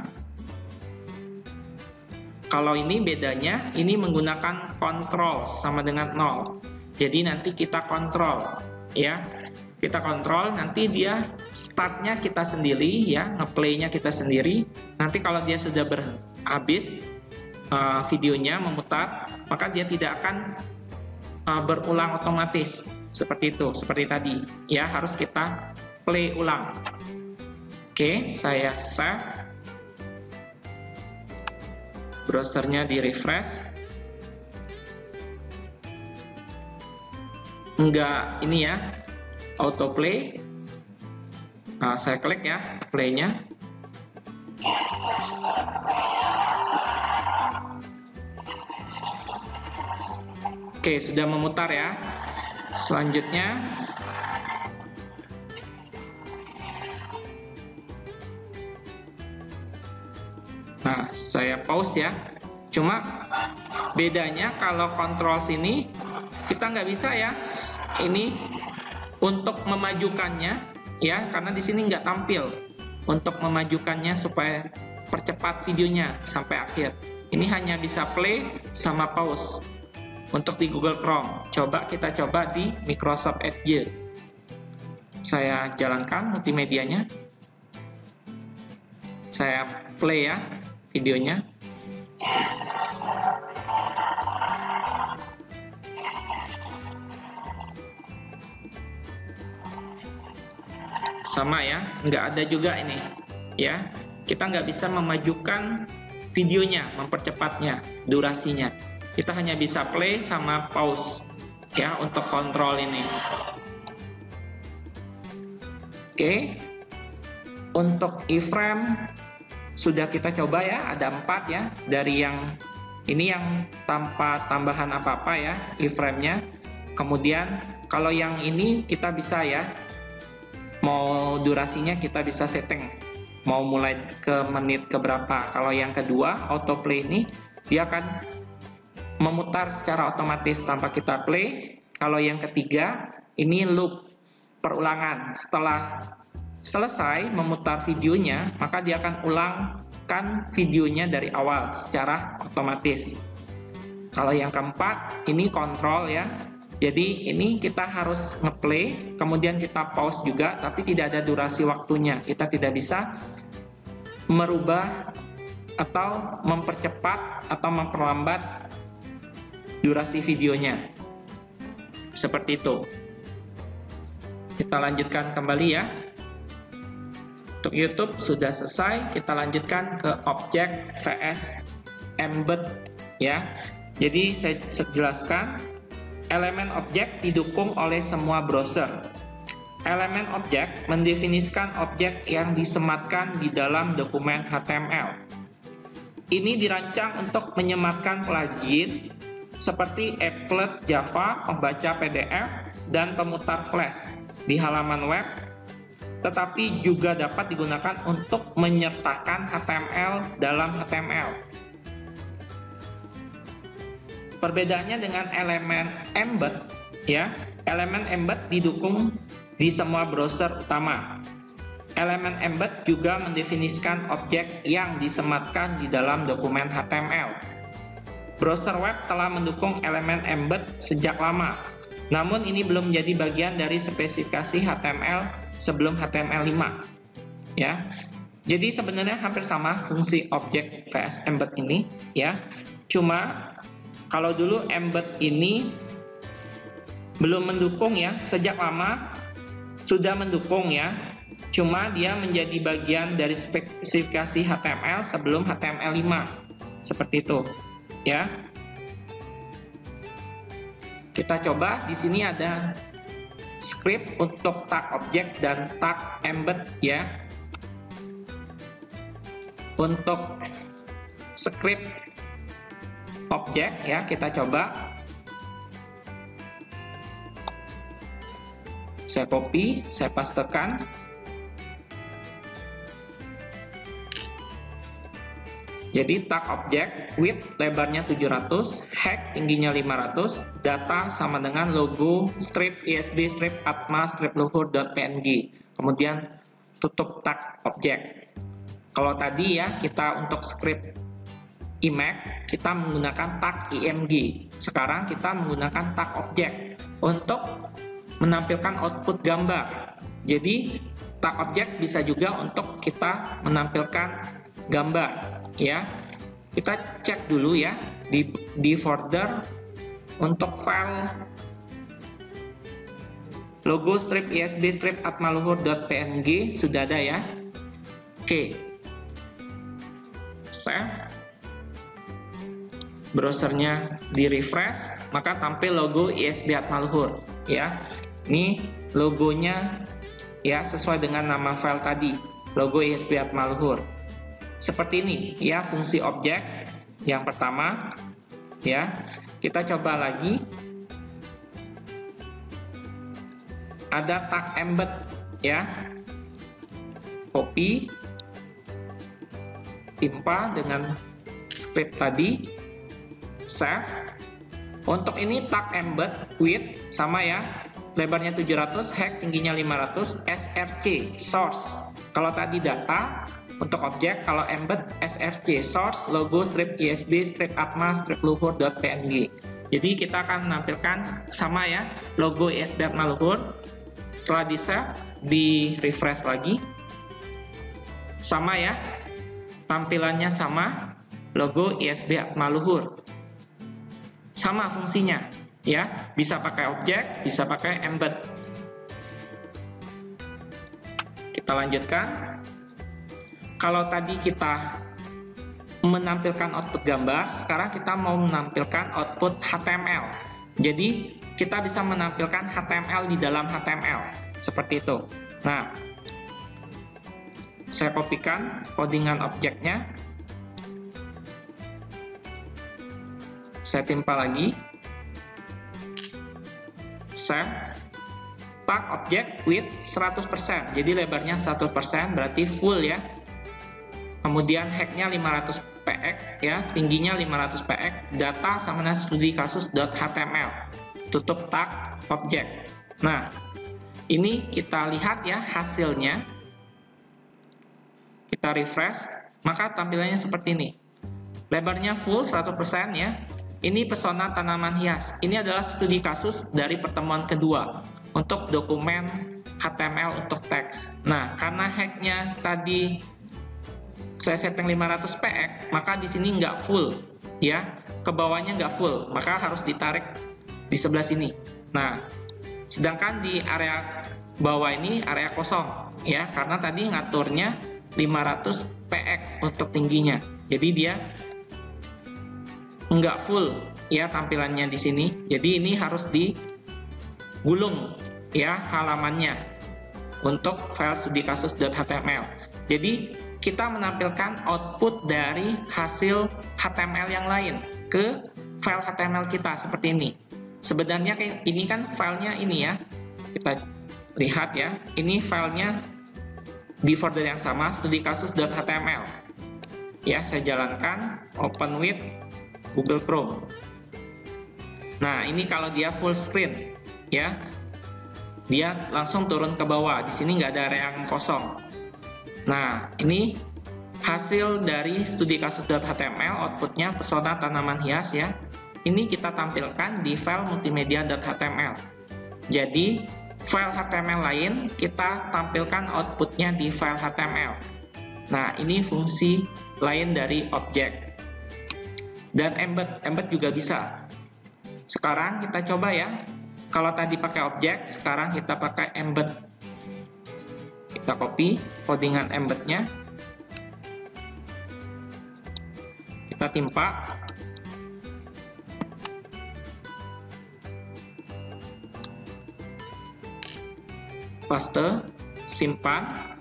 Kalau ini bedanya, ini menggunakan control sama dengan nol. Jadi nanti kita kontrol, ya, kita kontrol, nanti dia startnya kita sendiri, ya, ngeplay-nya kita sendiri. Nanti kalau dia sudah habis uh, videonya memutar, maka dia tidak akan uh, berulang otomatis seperti itu, seperti tadi, ya, harus kita play ulang. Oke, saya save, browsernya di refresh. Enggak, ini, ya, autoplay. Nah, saya klik, ya, play-nya. Oke, sudah memutar, ya. Selanjutnya nah, saya pause, ya. Cuma bedanya kalau kontrol sini kita nggak bisa, ya. Ini untuk memajukannya, ya, karena di sini nggak tampil untuk memajukannya supaya percepat videonya sampai akhir. Ini hanya bisa play sama pause untuk di Google Chrome. Coba kita coba di Microsoft Edge. Saya jalankan multimedianya. Saya play, ya, videonya. Sama ya, nggak ada juga ini ya. Kita nggak bisa memajukan videonya, mempercepatnya, durasinya. Kita hanya bisa play sama pause ya untuk kontrol ini. Oke, untuk iframe sudah kita coba ya, ada empat ya. Dari yang ini yang tanpa tambahan apa-apa ya iframe-nya. Kemudian kalau yang ini kita bisa ya, mau durasinya kita bisa setting, mau mulai ke menit ke berapa. Kalau yang kedua autoplay ini dia akan memutar secara otomatis tanpa kita play. Kalau yang ketiga ini loop, perulangan. Setelah selesai memutar videonya, maka dia akan ulangkan videonya dari awal secara otomatis. Kalau yang keempat ini kontrol ya. Jadi ini kita harus ngeplay, kemudian kita pause juga, tapi tidak ada durasi waktunya. Kita tidak bisa merubah atau mempercepat atau memperlambat durasi videonya. Seperti itu. Kita lanjutkan kembali ya. Untuk YouTube sudah selesai, kita lanjutkan ke objek vs embed ya. Jadi saya jelaskan. Elemen objek didukung oleh semua browser. Elemen objek mendefinisikan objek yang disematkan di dalam dokumen H T M L. Ini dirancang untuk menyematkan plugin seperti applet Java, pembaca P D F, dan pemutar flash di halaman web, tetapi juga dapat digunakan untuk menyertakan H T M L dalam H T M L. Perbedaannya dengan elemen embed ya, elemen embed didukung di semua browser utama. Elemen embed juga mendefinisikan objek yang disematkan di dalam dokumen H T M L. Browser web telah mendukung elemen embed sejak lama, namun ini belum menjadi bagian dari spesifikasi H T M L sebelum H T M L lima. Ya. Jadi sebenarnya hampir sama fungsi objek vs embed ini ya. Cuma kalau dulu embed ini belum mendukung ya, sejak lama sudah mendukung ya. Cuma dia menjadi bagian dari spesifikasi H T M L sebelum H T M L lima. Seperti itu, ya. Kita coba di sini ada script untuk tag objek dan tag embed ya. Untuk script objek ya, kita coba. Saya copy, saya pastekan. Jadi tag objek width lebarnya tujuh ratus, height tingginya lima ratus, data sama dengan logo strip isb strip atma strip luhur.png. Kemudian tutup tag objek. Kalau tadi ya kita untuk script Emacs kita menggunakan tag img. Sekarang kita menggunakan tag objek untuk menampilkan output gambar. Jadi tag objek bisa juga untuk kita menampilkan gambar ya. Kita cek dulu ya di di folder untuk file logo strip isb strip atmaluhur.png sudah ada ya. Oke. Save. Browsernya di refresh, maka tampil logo isb atmaluhur ya. Ini logonya ya sesuai dengan nama file tadi, logo isb atmaluhur. Seperti ini ya fungsi objek yang pertama ya. Kita coba lagi. Ada tag embed ya. Copy, timpa dengan script tadi, save. Untuk ini tag embed width sama ya, lebarnya tujuh ratus, height tingginya lima ratus, src source. Kalau tadi data untuk objek, kalau embed src source logo strip isb strip atma strip luhur.png. Jadi kita akan menampilkan sama ya logo isb atmaluhur. Setelah di save, di refresh lagi sama ya. tampilannya sama, logo I S B Atma Luhur. Sama fungsinya, ya, bisa pakai objek, bisa pakai embed. Kita lanjutkan. Kalau tadi kita menampilkan output gambar, sekarang kita mau menampilkan output H T M L. Jadi, kita bisa menampilkan H T M L di dalam H T M L, seperti itu. Nah, saya kopikan codingan objeknya. Saya timpa lagi. Save. Tag objek width seratus persen. Jadi lebarnya seratus persen berarti full ya. Kemudian hacknya lima ratus P X ya, tingginya lima ratus P X. Data sama dengan studikasus.html. Tutup tag objek. Nah, ini kita lihat ya hasilnya. Kita refresh, maka tampilannya seperti ini. Lebarnya full seratus persen ya. Ini pesona tanaman hias. Ini adalah studi kasus dari pertemuan kedua untuk dokumen H T M L untuk teks. Nah, karena hacknya tadi saya setting lima ratus P X, maka di sini nggak full, ya. Ke bawahnya nggak full, maka harus ditarik di sebelah sini. Nah, sedangkan di area bawah ini area kosong, ya, karena tadi ngaturnya lima ratus P X untuk tingginya. Jadi dia nggak full ya tampilannya di sini. Jadi ini harus digulung ya halamannya untuk file studikasus.html. Jadi kita menampilkan output dari hasil H T M L yang lain ke file H T M L kita seperti ini. Sebenarnya ini kan filenya ini ya. Kita lihat ya. Ini filenya di folder yang sama, studikasus.html. Ya, saya jalankan, open with Google Chrome. Nah, ini kalau dia full screen, ya, dia langsung turun ke bawah. Di sini nggak ada area yang kosong. Nah, ini hasil dari studikasus.html, outputnya pesona tanaman hias ya. Ini kita tampilkan di file multimedia.html. Jadi, file H T M L lain kita tampilkan outputnya di file H T M L. Nah, ini fungsi lain dari objek. Dan embed, embed juga bisa. Sekarang kita coba ya. Kalau tadi pakai objek, sekarang kita pakai embed. Kita copy codingan embednya. Kita timpa. Paste, simpan.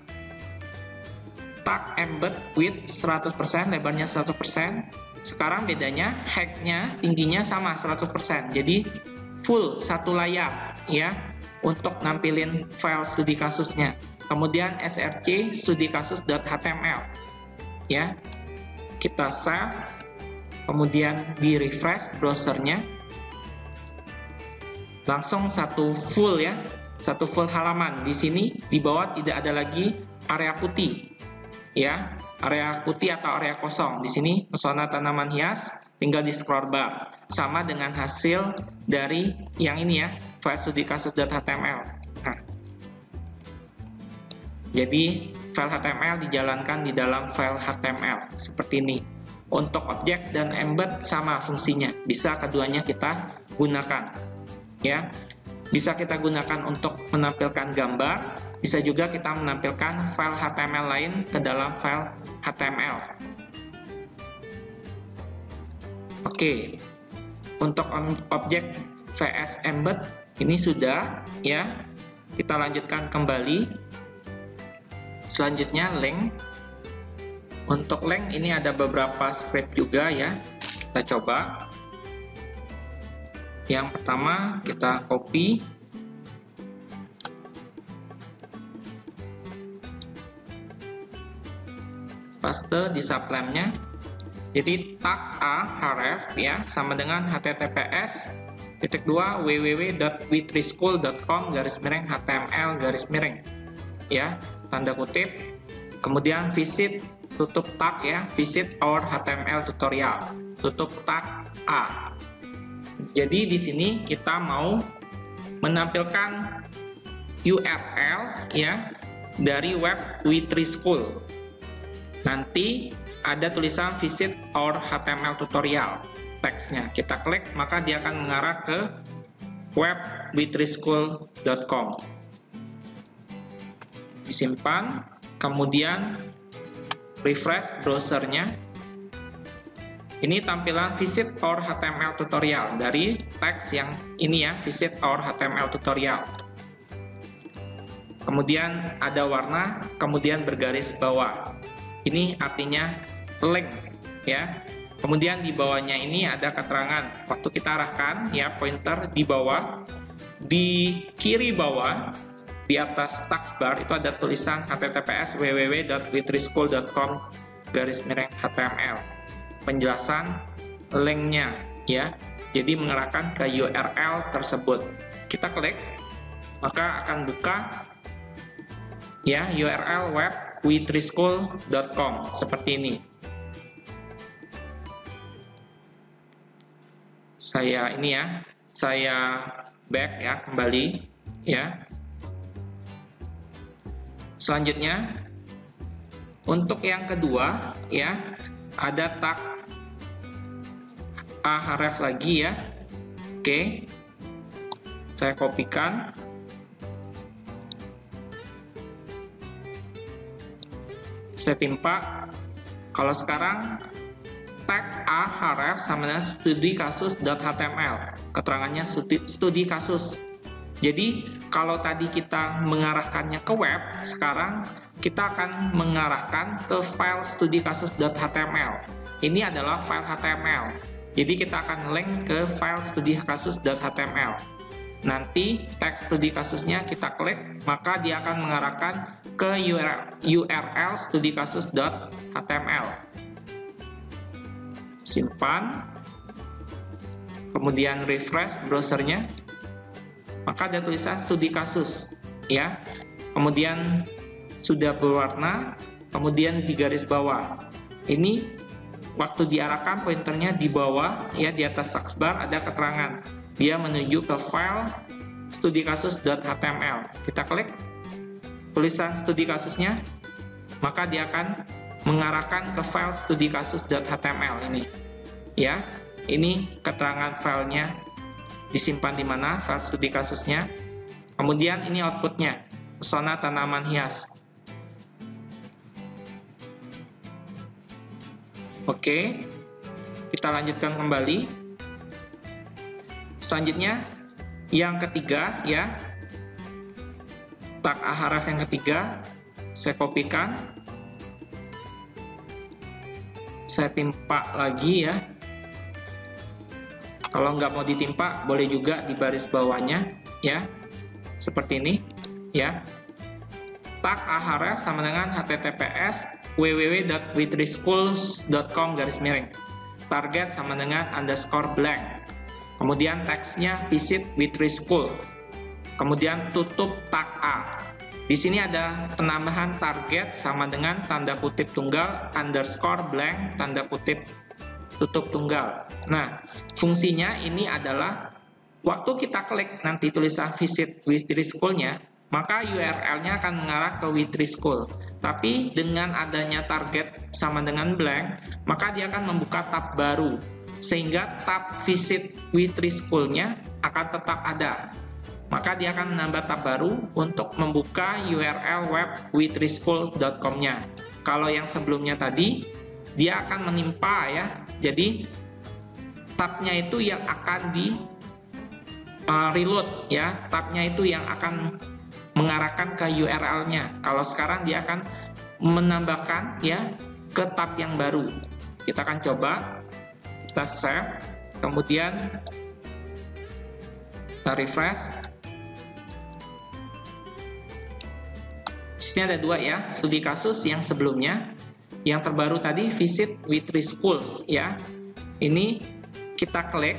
Tag embed width seratus persen, lebarnya seratus persen. Sekarang bedanya hacknya tingginya sama seratus persen. Jadi full satu layar ya untuk nampilin file studi kasusnya. Kemudian src studikasus.html ya. Kita save. Kemudian di refresh browsernya. Langsung satu full ya. Satu full halaman. Di sini di bawah tidak ada lagi area putih. Ya, area putih atau area kosong. Di sini pesona tanaman hias, tinggal di scroll bar. Sama dengan hasil dari yang ini ya, file studikasus.html. Nah, jadi file H T M L dijalankan di dalam file H T M L seperti ini. Untuk objek dan embed sama fungsinya. Bisa keduanya kita gunakan. Ya. Bisa kita gunakan untuk menampilkan gambar, bisa juga kita menampilkan file H T M L lain ke dalam file H T M L. Oke, untuk objek V S embed ini sudah ya. Kita lanjutkan kembali. Selanjutnya link. Untuk link ini ada beberapa script juga ya. Kita coba. Yang pertama kita copy, paste di sublamnya. Jadi tag a href ya sama dengan https titik dua www dot witrischool dot com garis miring html garis miring ya tanda kutip. Kemudian visit tutup tag ya visit our H T M L tutorial tutup tag a. Jadi di sini kita mau menampilkan U R L ya dari web Witrischool. Nanti ada tulisan visit our H T M L tutorial. Teksnya kita klik, maka dia akan mengarah ke web witrischool dot com. Disimpan, kemudian refresh browsernya. Ini tampilan visit our H T M L tutorial dari teks yang ini ya, visit our H T M L tutorial. Kemudian ada warna, kemudian bergaris bawah. Ini artinya link ya. Kemudian di bawahnya ini ada keterangan. Waktu kita arahkan ya pointer di bawah, di kiri bawah di atas taskbar itu ada tulisan h t t p s w w w dot witrischool dot com garis miring H T M L. Penjelasan linknya ya, jadi mengarahkan ke U R L tersebut. Kita klik, maka akan buka ya U R L web witrischool dot com seperti ini. Saya ini ya, saya back ya kembali ya. Selanjutnya untuk yang kedua ya, ada tag Ahref lagi ya. Oke, saya kopikan, saya timpa. Kalau sekarang tag Ahref sama dengan studi kasus dot h t m l, keterangannya studi, studi kasus. Jadi kalau tadi kita mengarahkannya ke web, sekarang kita akan mengarahkan ke file studi kasus dot h t m l. Ini adalah file H T M L. Jadi kita akan link ke file studi kasus dot h t m l. Nanti teks studi kasusnya kita klik, maka dia akan mengarahkan ke U R L, U R L studi kasus dot h t m l. Simpan, kemudian refresh browsernya, maka ada tulisan studi kasus ya. Kemudian sudah berwarna, kemudian di garis bawah. Ini waktu diarahkan pointernya di bawah ya, di atas taskbar ada keterangan dia menuju ke file studi kasus dot h t m l. Kita klik tulisan studi kasusnya, maka dia akan mengarahkan ke file studi kasus dot h t m l ini ya. Ini keterangan filenya disimpan di mana, file studi kasusnya. Kemudian ini outputnya, pesona tanaman hias. Oke, kita lanjutkan kembali. Selanjutnya yang ketiga ya, tag Ahref yang ketiga, saya kopikan, saya timpa lagi ya. Kalau nggak mau ditimpa, boleh juga di baris bawahnya ya, seperti ini ya. Tag Ahref sama dengan h t t p s w w w dot witrischool dot com garis miring. Target sama dengan underscore blank. Kemudian teksnya visit Witrischool. Kemudian tutup tag A. Di sini ada penambahan target sama dengan tanda kutip tunggal underscore blank tanda kutip tutup tunggal. Nah, fungsinya ini adalah waktu kita klik nanti tulisan visit Witrischool-nya, maka U R L-nya akan mengarah ke Witrischool. Tapi dengan adanya target sama dengan blank, maka dia akan membuka tab baru, sehingga tab visit Witrischool-nya akan tetap ada. Maka dia akan menambah tab baru untuk membuka U R L web witrischool dot com-nya. Kalau yang sebelumnya tadi, dia akan menimpa ya. Jadi tabnya itu yang akan di uh, reload ya. Tabnya itu yang akan mengarahkan ke U R L-nya. Kalau sekarang dia akan menambahkan ya ke tab yang baru. Kita akan coba, kita save, kemudian kita refresh. Di sini ada dua ya, studi kasus yang sebelumnya, yang terbaru tadi visit Witrischool ya. Ini kita klik,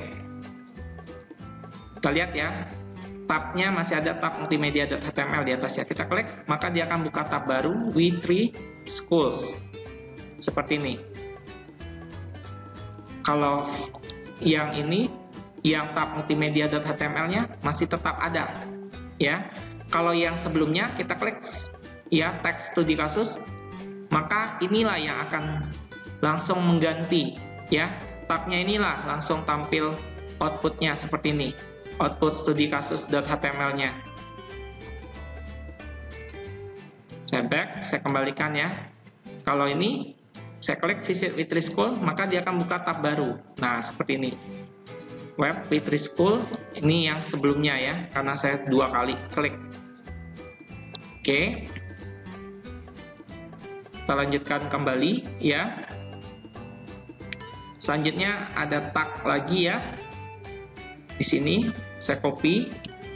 kita lihat ya. Tabnya masih ada tab multimedia dot h t m l di atas ya. Kita klik, maka dia akan buka tab baru Witrischool seperti ini. Kalau yang ini, yang tab multimedia dot h t m l-nya masih tetap ada ya. Kalau yang sebelumnya kita klik ya teks studi kasus, maka inilah yang akan langsung mengganti ya. Tabnya inilah langsung tampil outputnya seperti ini, output studi kasus.html-nya. Saya back, saya kembalikan ya. Kalau ini saya klik visit Witri School, maka dia akan buka tab baru. Nah, seperti ini. Web Witri School, ini yang sebelumnya ya, karena saya dua kali klik. Oke. Kita lanjutkan kembali ya. Selanjutnya ada tag lagi ya. Di sini saya copy.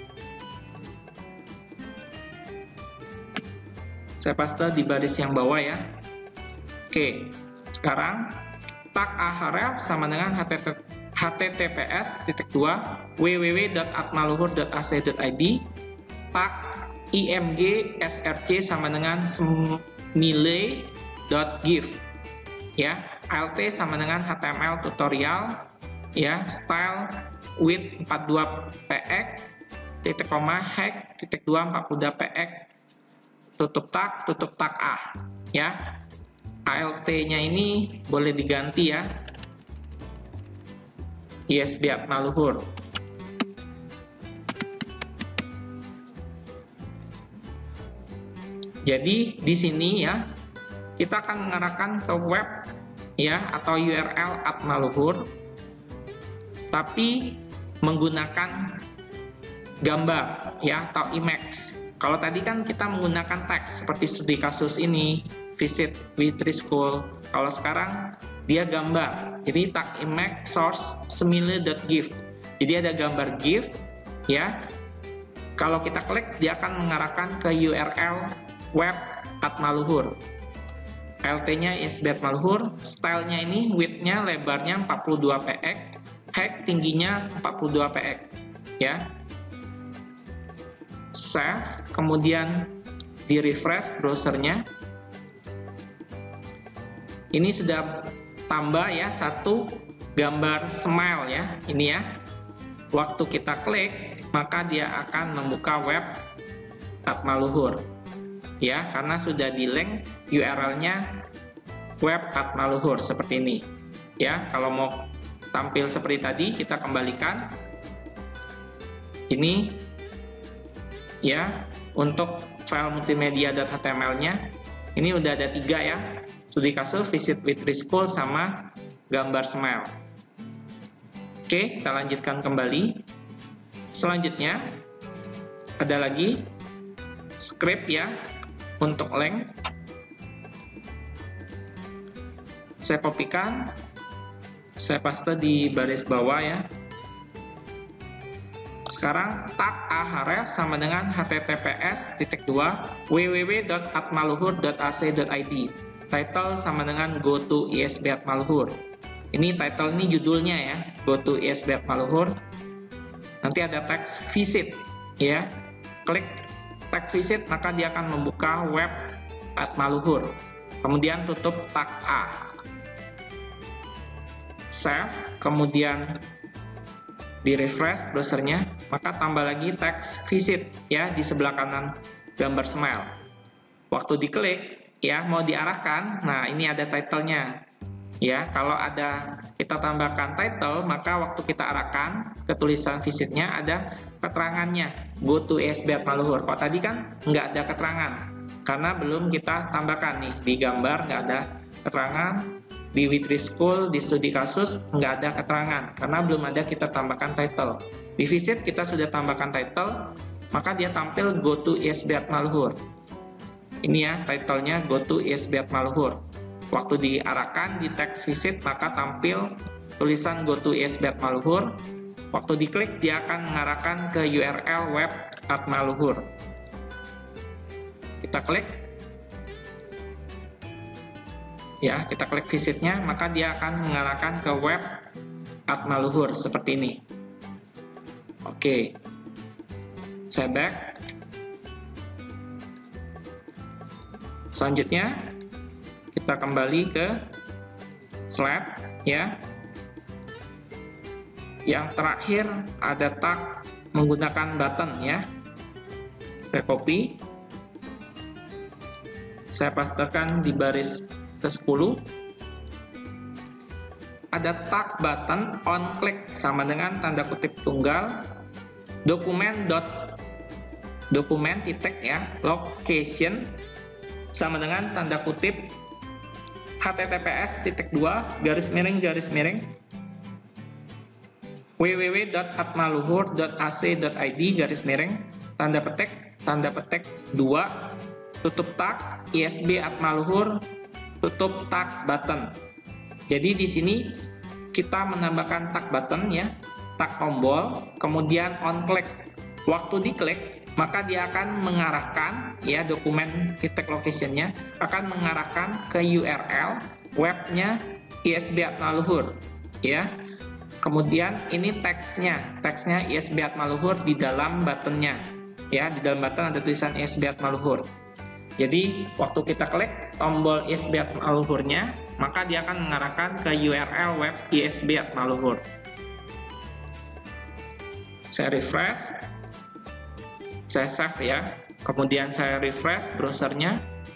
Saya paste di baris yang bawah ya. Oke, sekarang tag A H R E L sama dengan H T T P S titik dua w w w dot atmaluhur dot a c dot i d, tag I M G S R C sama dengan smile dot gif ya, A L T sama dengan H T M L tutorial ya, style width empat puluh dua px, titik koma hack titik dua empat puluh dua px, tutup tag, tutup tag A ya. A L T-nya ini boleh diganti ya, I S B Atmaluhur. Jadi di sini ya kita akan mengarahkan ke web ya atau U R L Atmaluhur, tapi menggunakan gambar ya atau image. Kalau tadi kan kita menggunakan teks seperti studi kasus ini, visit Witri School. Kalau sekarang dia gambar. Jadi tag image source smile dot gif. Jadi ada gambar GIF ya. Kalau kita klik dia akan mengarahkan ke U R L web Atmaluhur. A L T-nya I S B Atmaluhur, style-nya ini width-nya lebarnya empat puluh dua px, height tingginya empat puluh dua px ya. Save, kemudian di refresh browsernya. Ini sudah tambah ya satu gambar smile ya, ini ya. Waktu kita klik maka dia akan membuka web Atmaluhur ya, karena sudah di link U R L-nya web Atmaluhur seperti ini ya. Kalau mau tampil seperti tadi kita kembalikan ini ya. Untuk file multimedia.html-nya ini udah ada tiga ya, studi kasus, visit Witri School, sama gambar smile. Oke, kita lanjutkan kembali. Selanjutnya ada lagi script ya untuk link. Saya kopikan, saya paste di baris bawah ya. Sekarang tag A H R E L sama dengan H T T P S titik dua w w w dot atmaluhur dot a c dot i d. Title sama dengan go to I S B Atmaluhur. Ini title ini judulnya ya, go to I S B Atmaluhur. Nanti ada teks visit ya. Klik tag visit maka dia akan membuka web Atmaluhur. Kemudian tutup tag A. Save, kemudian di refresh browsernya, maka tambah lagi teks visit ya di sebelah kanan gambar smile. Waktu diklik ya mau diarahkan, nah ini ada title-nya ya. Kalau ada kita tambahkan title, maka waktu kita arahkan ke tulisan visitnya ada keterangannya, go to I S B Atmaluhur. Kalau tadi kan nggak ada keterangan karena belum kita tambahkan nih, di gambar nggak ada keterangan, di Witri School, di studi kasus nggak ada keterangan karena belum ada kita tambahkan title. Di visit kita sudah tambahkan title, maka dia tampil go to I S B Atmaluhur. Ini ya title-nya, go to I S B Atmaluhur. Waktu diarahkan di teks visit maka tampil tulisan go to I S B Atmaluhur. Waktu diklik dia akan mengarahkan ke U R L web Atmaluhur. Kita klik ya, kita klik visitnya maka dia akan mengarahkan ke web Atmaluhur seperti ini. Oke, saya back. Selanjutnya kita kembali ke slide ya. Yang terakhir ada tag menggunakan button ya. Saya copy, saya pastekan di baris ke sepuluh. ada tag button on click sama dengan tanda kutip tunggal dokumen dot dokumen titik ya location sama dengan tanda kutip https titik dua garis miring garis miring www dot hatmaluhur dot a c dot i d garis miring tanda petik tanda petik dua tutup tag isb atmaluhur tutup tag button. Jadi di sini kita menambahkan tag button ya, tag tombol, kemudian on click. Waktu diklik maka dia akan mengarahkan ya dokumen titik locationnya akan mengarahkan ke U R L webnya I S B Atmaluhur ya. Kemudian ini teksnya, teksnya I S B Atmaluhur di dalam buttonnya ya, di dalam button ada tulisan I S B Atmaluhur. Jadi waktu kita klik tombol I S B Atmaluhurnya, maka dia akan mengarahkan ke U R L web I S B Atmaluhur. Saya refresh, saya save ya, kemudian saya refresh browsernya,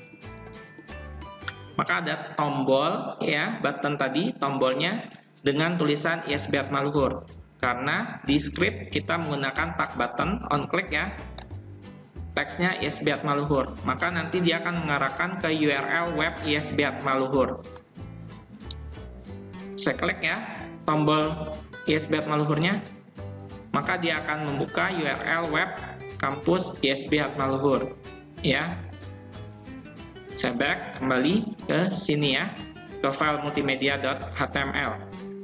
maka ada tombol ya, button tadi tombolnya dengan tulisan I S B Atmaluhur. Karena di script kita menggunakan tag button on click ya, teksnya I S B Atmaluhur, maka nanti dia akan mengarahkan ke U R L web I S B Atmaluhur. Saya klik ya tombol I S B Atmaluhurnya, maka dia akan membuka U R L web kampus I S B Atmaluhur ya. Saya back kembali ke sini ya, ke file multimedia dot h t m l.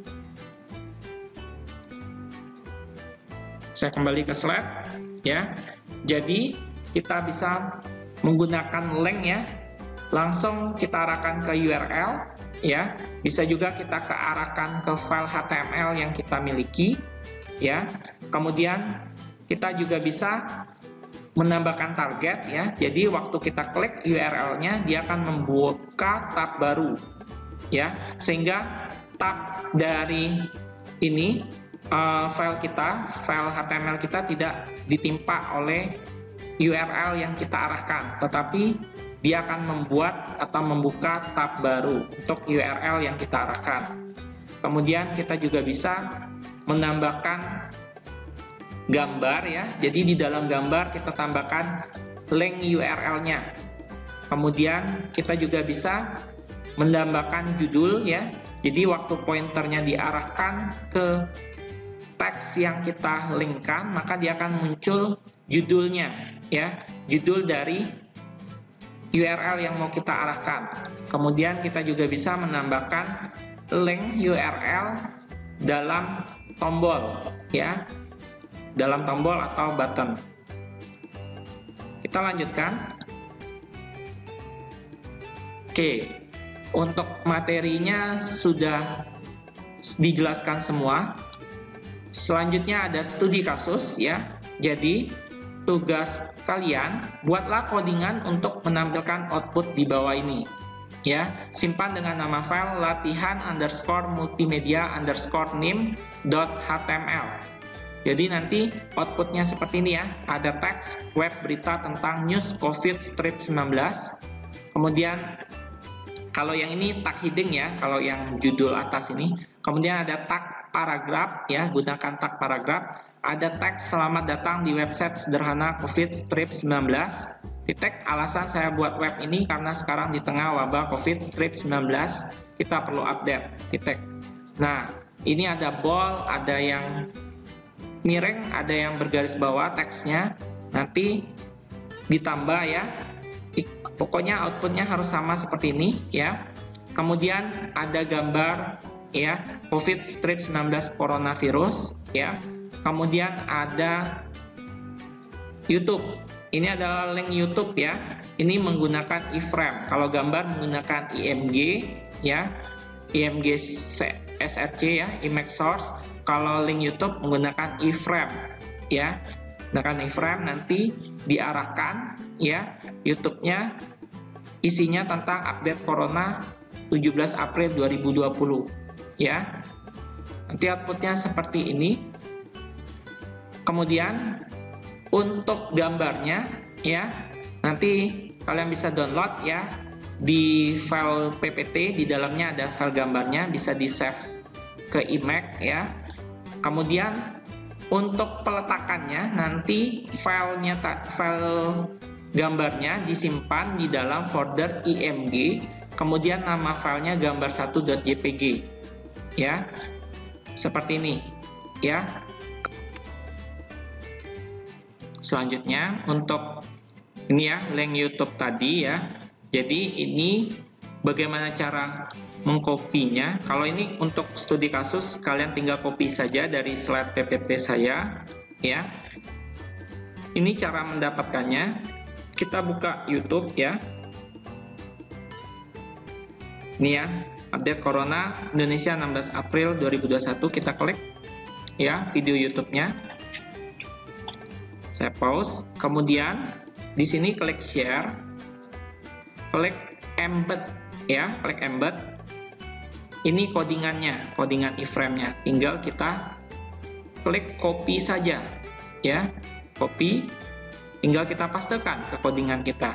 Saya kembali ke slide ya. Jadi kita bisa menggunakan link ya, langsung kita arahkan ke U R L ya, bisa juga kita kearahkan ke file H T M L yang kita miliki ya. Kemudian kita juga bisa menambahkan target ya, jadi waktu kita klik U R L-nya dia akan membuka tab baru ya, sehingga tab dari ini uh, file kita, file H T M L kita tidak ditimpa oleh U R L yang kita arahkan, tetapi dia akan membuat atau membuka tab baru untuk U R L yang kita arahkan. Kemudian kita juga bisa menambahkan gambar ya, jadi di dalam gambar kita tambahkan link U R L-nya. Kemudian kita juga bisa menambahkan judul ya, jadi waktu pointernya diarahkan ke teks yang kita linkkan, maka dia akan muncul judulnya ya, judul dari U R L yang mau kita arahkan. Kemudian kita juga bisa menambahkan link U R L dalam tombol ya, dalam tombol atau button. Kita lanjutkan. Oke, untuk materinya sudah dijelaskan semua. Selanjutnya ada studi kasus ya. Jadi tugas kalian buatlah codingan untuk menampilkan output di bawah ini ya. Simpan dengan nama file latihan underscore multimedia underscore nim dot html. Jadi nanti outputnya seperti ini ya, ada teks web berita tentang news COVID sembilan belas. Kemudian kalau yang ini tag heading ya, kalau yang judul atas ini. Kemudian ada tag paragraf ya, gunakan tag paragraf. Ada teks selamat datang di website sederhana COVID sembilan belas. Titik, alasan saya buat web ini karena sekarang di tengah wabah COVID sembilan belas kita perlu update. Titik. Nah, ini ada bold, ada yang miring, ada yang bergaris bawah teksnya. Nanti ditambah ya. Pokoknya outputnya harus sama seperti ini ya. Kemudian ada gambar ya, COVID sembilan belas coronavirus ya. Kemudian ada YouTube. Ini adalah link YouTube ya. Ini menggunakan iframe. Kalau gambar menggunakan I M G ya, I M G S R C ya, image source. Kalau link YouTube menggunakan iframe ya. Dengan iframe nanti diarahkan ya, YouTube-nya isinya tentang update corona tujuh belas April dua ribu dua puluh ya. Nanti outputnya seperti ini. Kemudian untuk gambarnya ya, nanti kalian bisa download ya di file P P T, di dalamnya ada file gambarnya, bisa di save ke iMac ya. Kemudian untuk peletakannya nanti filenya file gambarnya disimpan di dalam folder I M G, kemudian nama filenya gambar satu dot J P G ya. Seperti ini ya. Selanjutnya untuk ini ya link YouTube tadi ya. Jadi ini bagaimana cara mengkopinya. Kalau ini untuk studi kasus, kalian tinggal copy saja dari slide P P T saya ya. Ini cara mendapatkannya. Kita buka YouTube ya. Ini ya, update Corona Indonesia enam belas April dua ribu dua puluh satu, kita klik ya video YouTube-nya. Saya pause, kemudian di sini klik share, klik embed ya, klik embed. Ini codingannya, codingan iframe-nya. Tinggal kita klik copy saja ya, copy. Tinggal kita pastekan ke codingan kita.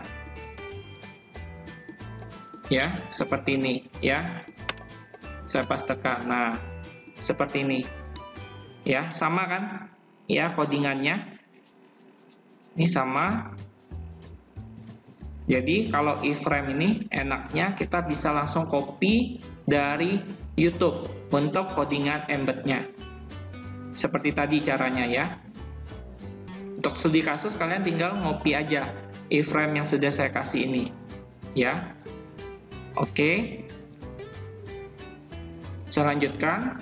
Ya, seperti ini ya. Saya pastekan. Nah, seperti ini. Ya, sama kan? Ya, codingannya. Ini sama. Jadi kalau iframe ini enaknya kita bisa langsung copy dari YouTube untuk codingan embednya. Seperti tadi caranya ya. Untuk studi kasus kalian tinggal ngopi aja iframe yang sudah saya kasih ini. Ya. Oke. Saya lanjutkan.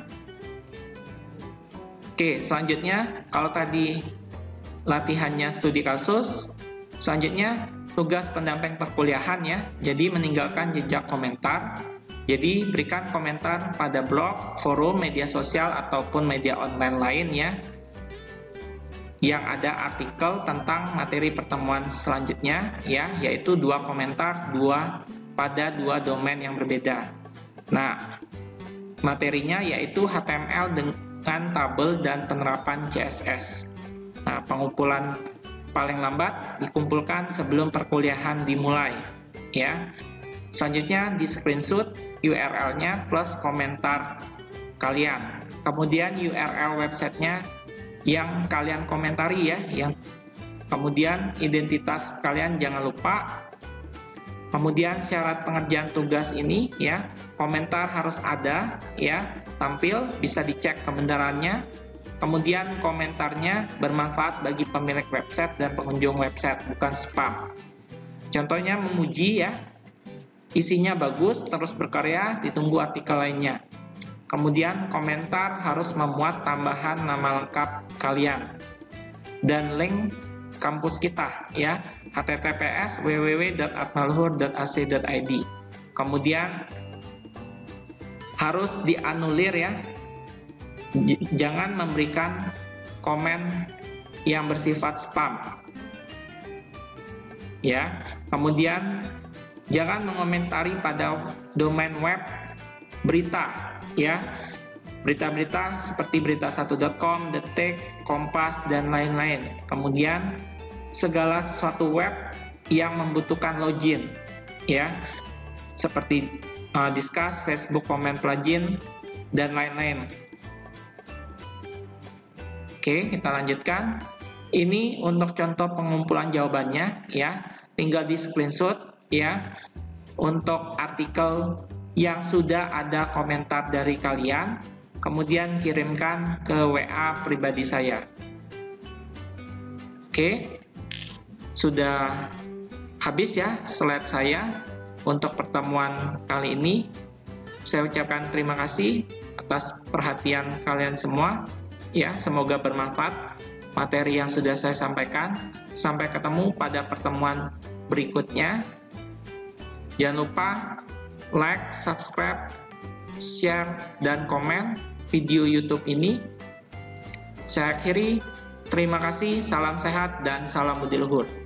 Oke, selanjutnya kalau tadi latihannya studi kasus, selanjutnya tugas pendamping perkuliahan ya. Jadi meninggalkan jejak komentar. Jadi berikan komentar pada blog, forum, media sosial ataupun media online lain ya, yang ada artikel tentang materi pertemuan selanjutnya ya, yaitu dua komentar dua pada dua domain yang berbeda. Nah, materinya yaitu H T M L dengan tabel dan penerapan C S S. Nah, pengumpulan paling lambat dikumpulkan sebelum perkuliahan dimulai ya. Selanjutnya di screenshot U R L-nya plus komentar kalian. Kemudian U R L websitenya yang kalian komentari ya, yang kemudian identitas kalian jangan lupa. Kemudian syarat pengerjaan tugas ini ya, komentar harus ada ya, tampil, bisa dicek kebenarannya. Kemudian komentarnya bermanfaat bagi pemilik website dan pengunjung website, bukan spam. Contohnya memuji ya, isinya bagus, terus berkarya, ditunggu artikel lainnya. Kemudian komentar harus memuat tambahan nama lengkap kalian dan link kampus kita ya, h t t p s w w w dot atmaluhur dot a c dot i d. Kemudian harus dianulir ya, jangan memberikan komen yang bersifat spam ya. Kemudian jangan mengomentari pada domain web berita ya, berita-berita seperti berita satu dot com, Detik, Kompas, dan lain-lain. Kemudian segala sesuatu web yang membutuhkan login ya, seperti uh, Disqus, Facebook, Comment, Plugin, dan lain-lain. Oke, kita lanjutkan. Ini untuk contoh pengumpulan jawabannya ya, tinggal di screenshot ya. Untuk artikel yang sudah ada komentar dari kalian, kemudian kirimkan ke W A pribadi saya. Oke, sudah habis ya slide saya untuk pertemuan kali ini. Saya ucapkan terima kasih atas perhatian kalian semua ya, semoga bermanfaat materi yang sudah saya sampaikan. Sampai ketemu pada pertemuan berikutnya. Jangan lupa like, subscribe, share, dan komen video YouTube ini. Saya akhiri, terima kasih, salam sehat, dan salam budi luhur.